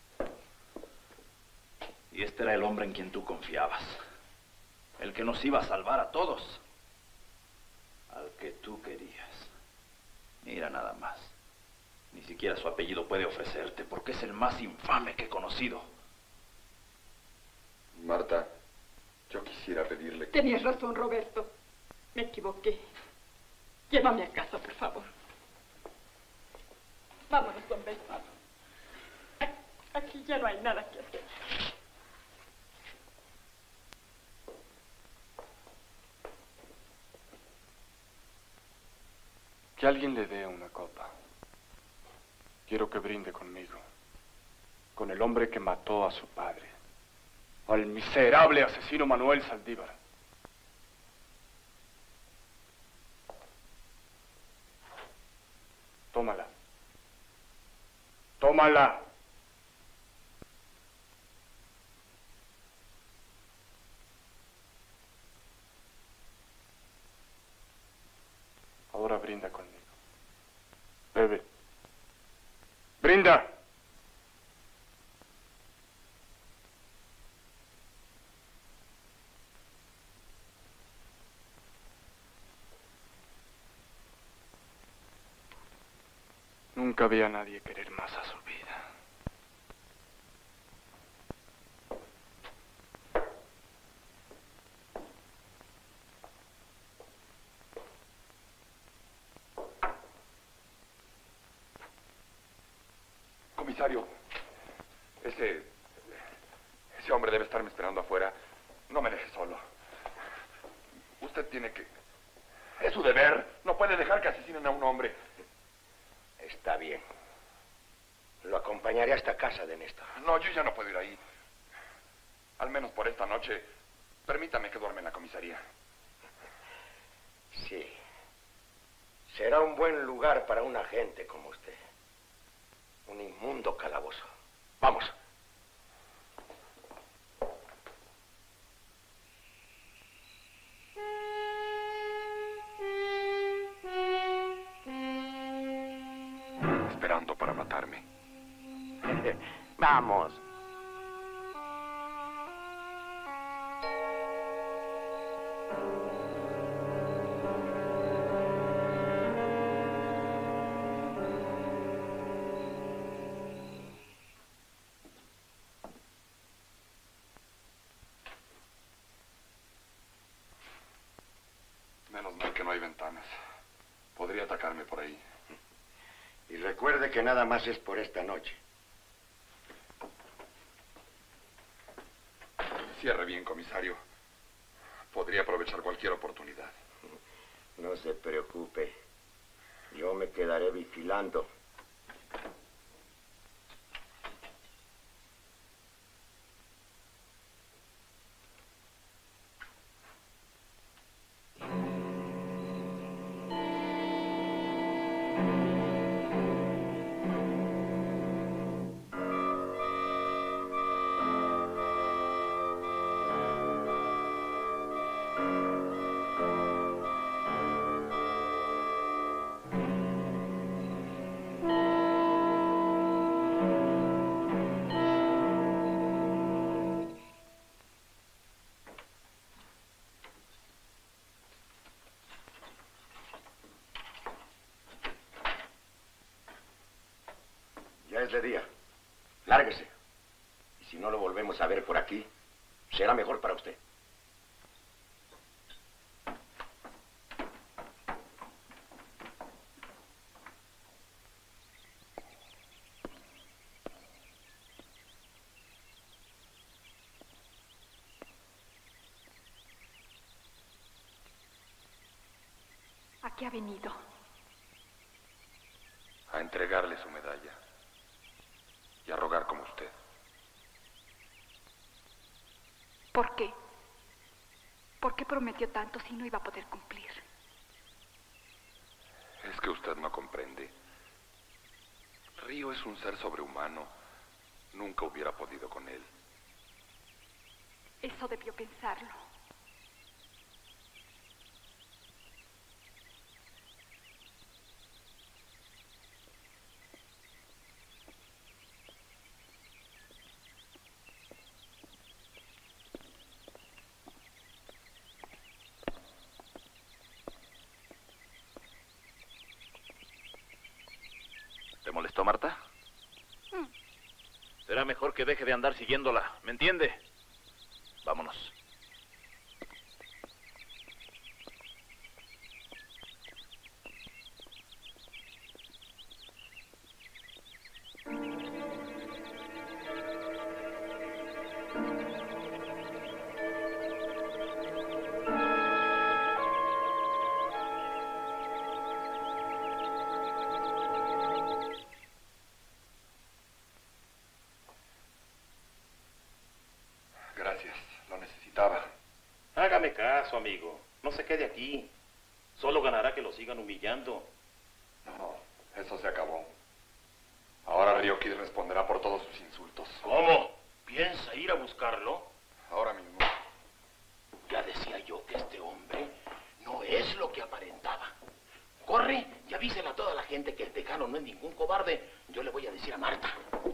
Speaker 12: Y este era el hombre en quien tú confiabas. El que nos iba a salvar a todos. Al que tú querías. Mira nada más. Ni siquiera su apellido puede ofrecerte, porque es el más infame que he conocido.
Speaker 5: Marta, yo quisiera pedirle que...
Speaker 8: Tenías razón, Roberto. Me equivoqué. Llévame a casa, por favor. Vámonos, don Bernardo. Aquí ya no hay nada que hacer.
Speaker 4: Que alguien le dé una copa. Quiero que brinde conmigo. Con el hombre que mató a su padre. Al miserable asesino Manuel Saldívar. Tómala. Tómala. Ahora brinda conmigo. Bebe. ¡Brinda! Nunca vi a nadie querer más a su vida.
Speaker 5: Comisario, ese... ese hombre debe estarme esperando afuera. No me deje solo. Usted tiene que... es su deber. No puede dejar que asesinen a un hombre.
Speaker 11: Está bien. Lo acompañaré hasta casa de Néstor.
Speaker 5: No, yo ya no puedo ir ahí. Al menos por esta noche, permítame que duerme en la comisaría.
Speaker 11: Sí. Será un buen lugar para un agente como usted. Un inmundo calabozo. Vamos.
Speaker 5: Esperando para matarme.
Speaker 11: Vamos.
Speaker 5: Menos mal que no hay ventanas. Podría atacarme por ahí.
Speaker 11: Y recuerde que nada más es por esta noche.
Speaker 5: Cierre bien, comisario. Podría aprovechar cualquier oportunidad.
Speaker 11: No se preocupe. Yo me quedaré vigilando. Ya es de día. Lárguese. Y si no lo volvemos a ver por aquí, será mejor para usted.
Speaker 8: ¿A qué ha venido?
Speaker 5: A entregarle su medalla y a rogar como usted.
Speaker 10: ¿Por qué? ¿Por qué prometió tanto si no iba a poder cumplir?
Speaker 5: Es que usted no comprende. Río es un ser sobrehumano. Nunca hubiera podido con él.
Speaker 10: Eso debió pensarlo.
Speaker 12: ¿Te molestó, Marta?
Speaker 10: Mm.
Speaker 12: Será mejor que deje de andar siguiéndola, ¿me entiende? Vámonos.
Speaker 5: Gracias, lo necesitaba.
Speaker 9: Hágame caso, amigo. No se quede aquí. Solo ganará que lo sigan humillando.
Speaker 5: No, eso se acabó. Ahora Río Kid responderá por todos sus insultos.
Speaker 9: ¿Cómo? ¿Piensa ir a buscarlo?
Speaker 5: Ahora mismo.
Speaker 9: Ya decía yo que este hombre no es lo que aparentaba. Corre y avísele a toda la gente que el decano no es ningún cobarde. Yo le voy a decir a Marta.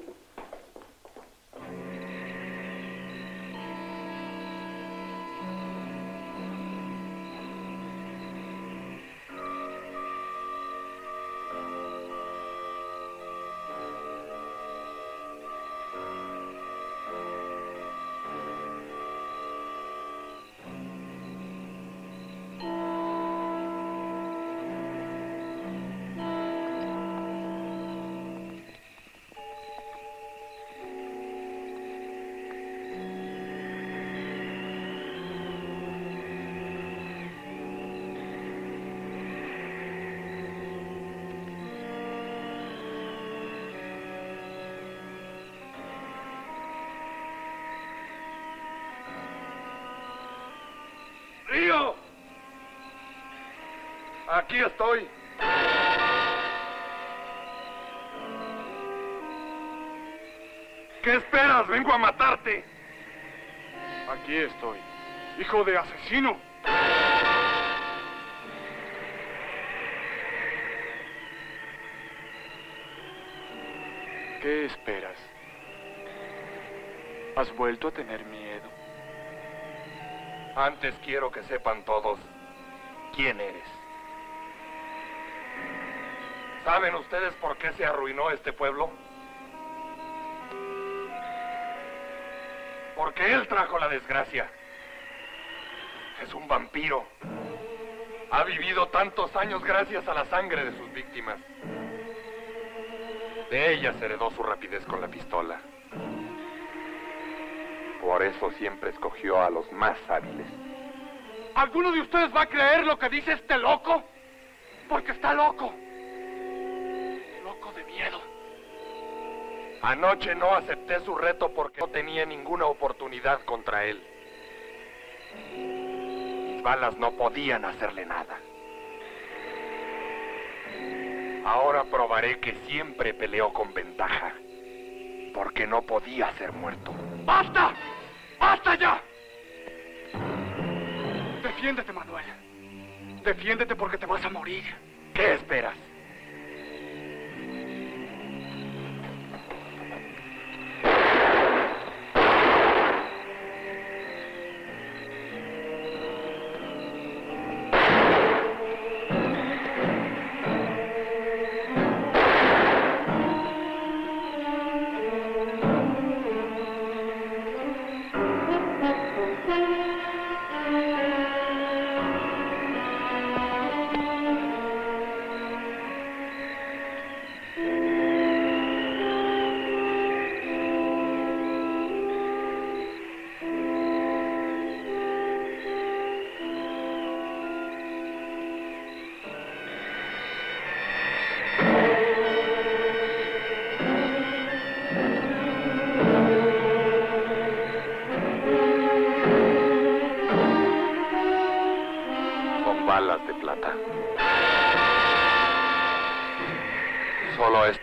Speaker 1: ¡Río! Aquí estoy. ¿Qué esperas? Vengo a matarte.
Speaker 16: Aquí estoy, hijo de asesino. ¿Qué esperas? ¿Has vuelto a tener miedo?
Speaker 1: Antes quiero que sepan todos quién eres. ¿Saben ustedes por qué se arruinó este pueblo? Porque él trajo la desgracia. Es un vampiro. Ha vivido tantos años gracias a la sangre de sus víctimas. De ellas heredó su rapidez con la pistola. Por eso siempre escogió a los más hábiles. ¿Alguno de ustedes va a creer lo que dice este loco? Porque está loco. Loco de miedo. Anoche no acepté su reto porque no tenía ninguna oportunidad contra él. Mis balas no podían hacerle nada. Ahora probaré que siempre peleó con ventaja. Porque no podía ser muerto. ¡Basta! ¡Basta ya!
Speaker 16: Defiéndete, Manuel. Defiéndete porque te vas a morir.
Speaker 1: ¿Qué esperas?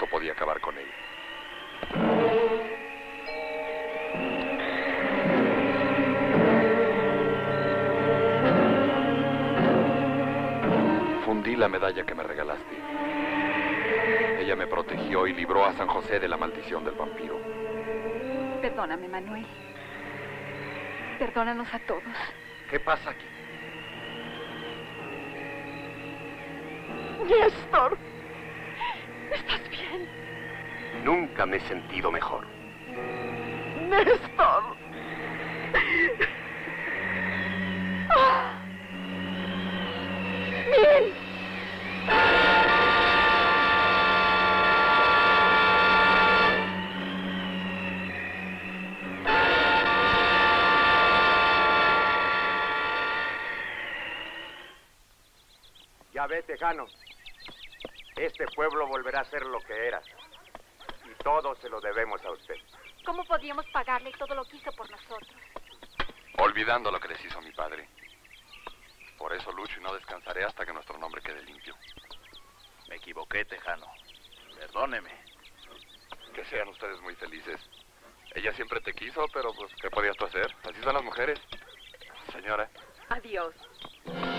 Speaker 5: esto podía acabar con él. Fundí la medalla que me regalaste. Ella me protegió y libró a San José de la maldición del vampiro.
Speaker 8: Perdóname, Manuel. Perdónanos a todos.
Speaker 1: ¿Qué pasa aquí?
Speaker 8: Néstor, ¿estás bien?
Speaker 3: Nunca me he sentido mejor.
Speaker 8: Néstor. Ah. Miren.
Speaker 11: Ya ve, Tejano. Este pueblo volverá a ser lo que era. Y todo se lo debemos a usted.
Speaker 15: ¿Cómo podíamos pagarle todo lo que hizo por nosotros?
Speaker 5: Olvidando lo que les hizo mi padre. Por eso lucho y no descansaré hasta que nuestro nombre quede limpio.
Speaker 12: Me equivoqué, Tejano. Perdóneme.
Speaker 5: Que sean ustedes muy felices. Ella siempre te quiso, pero pues, ¿qué podías tú hacer? Así son las mujeres. Señora.
Speaker 8: Adiós.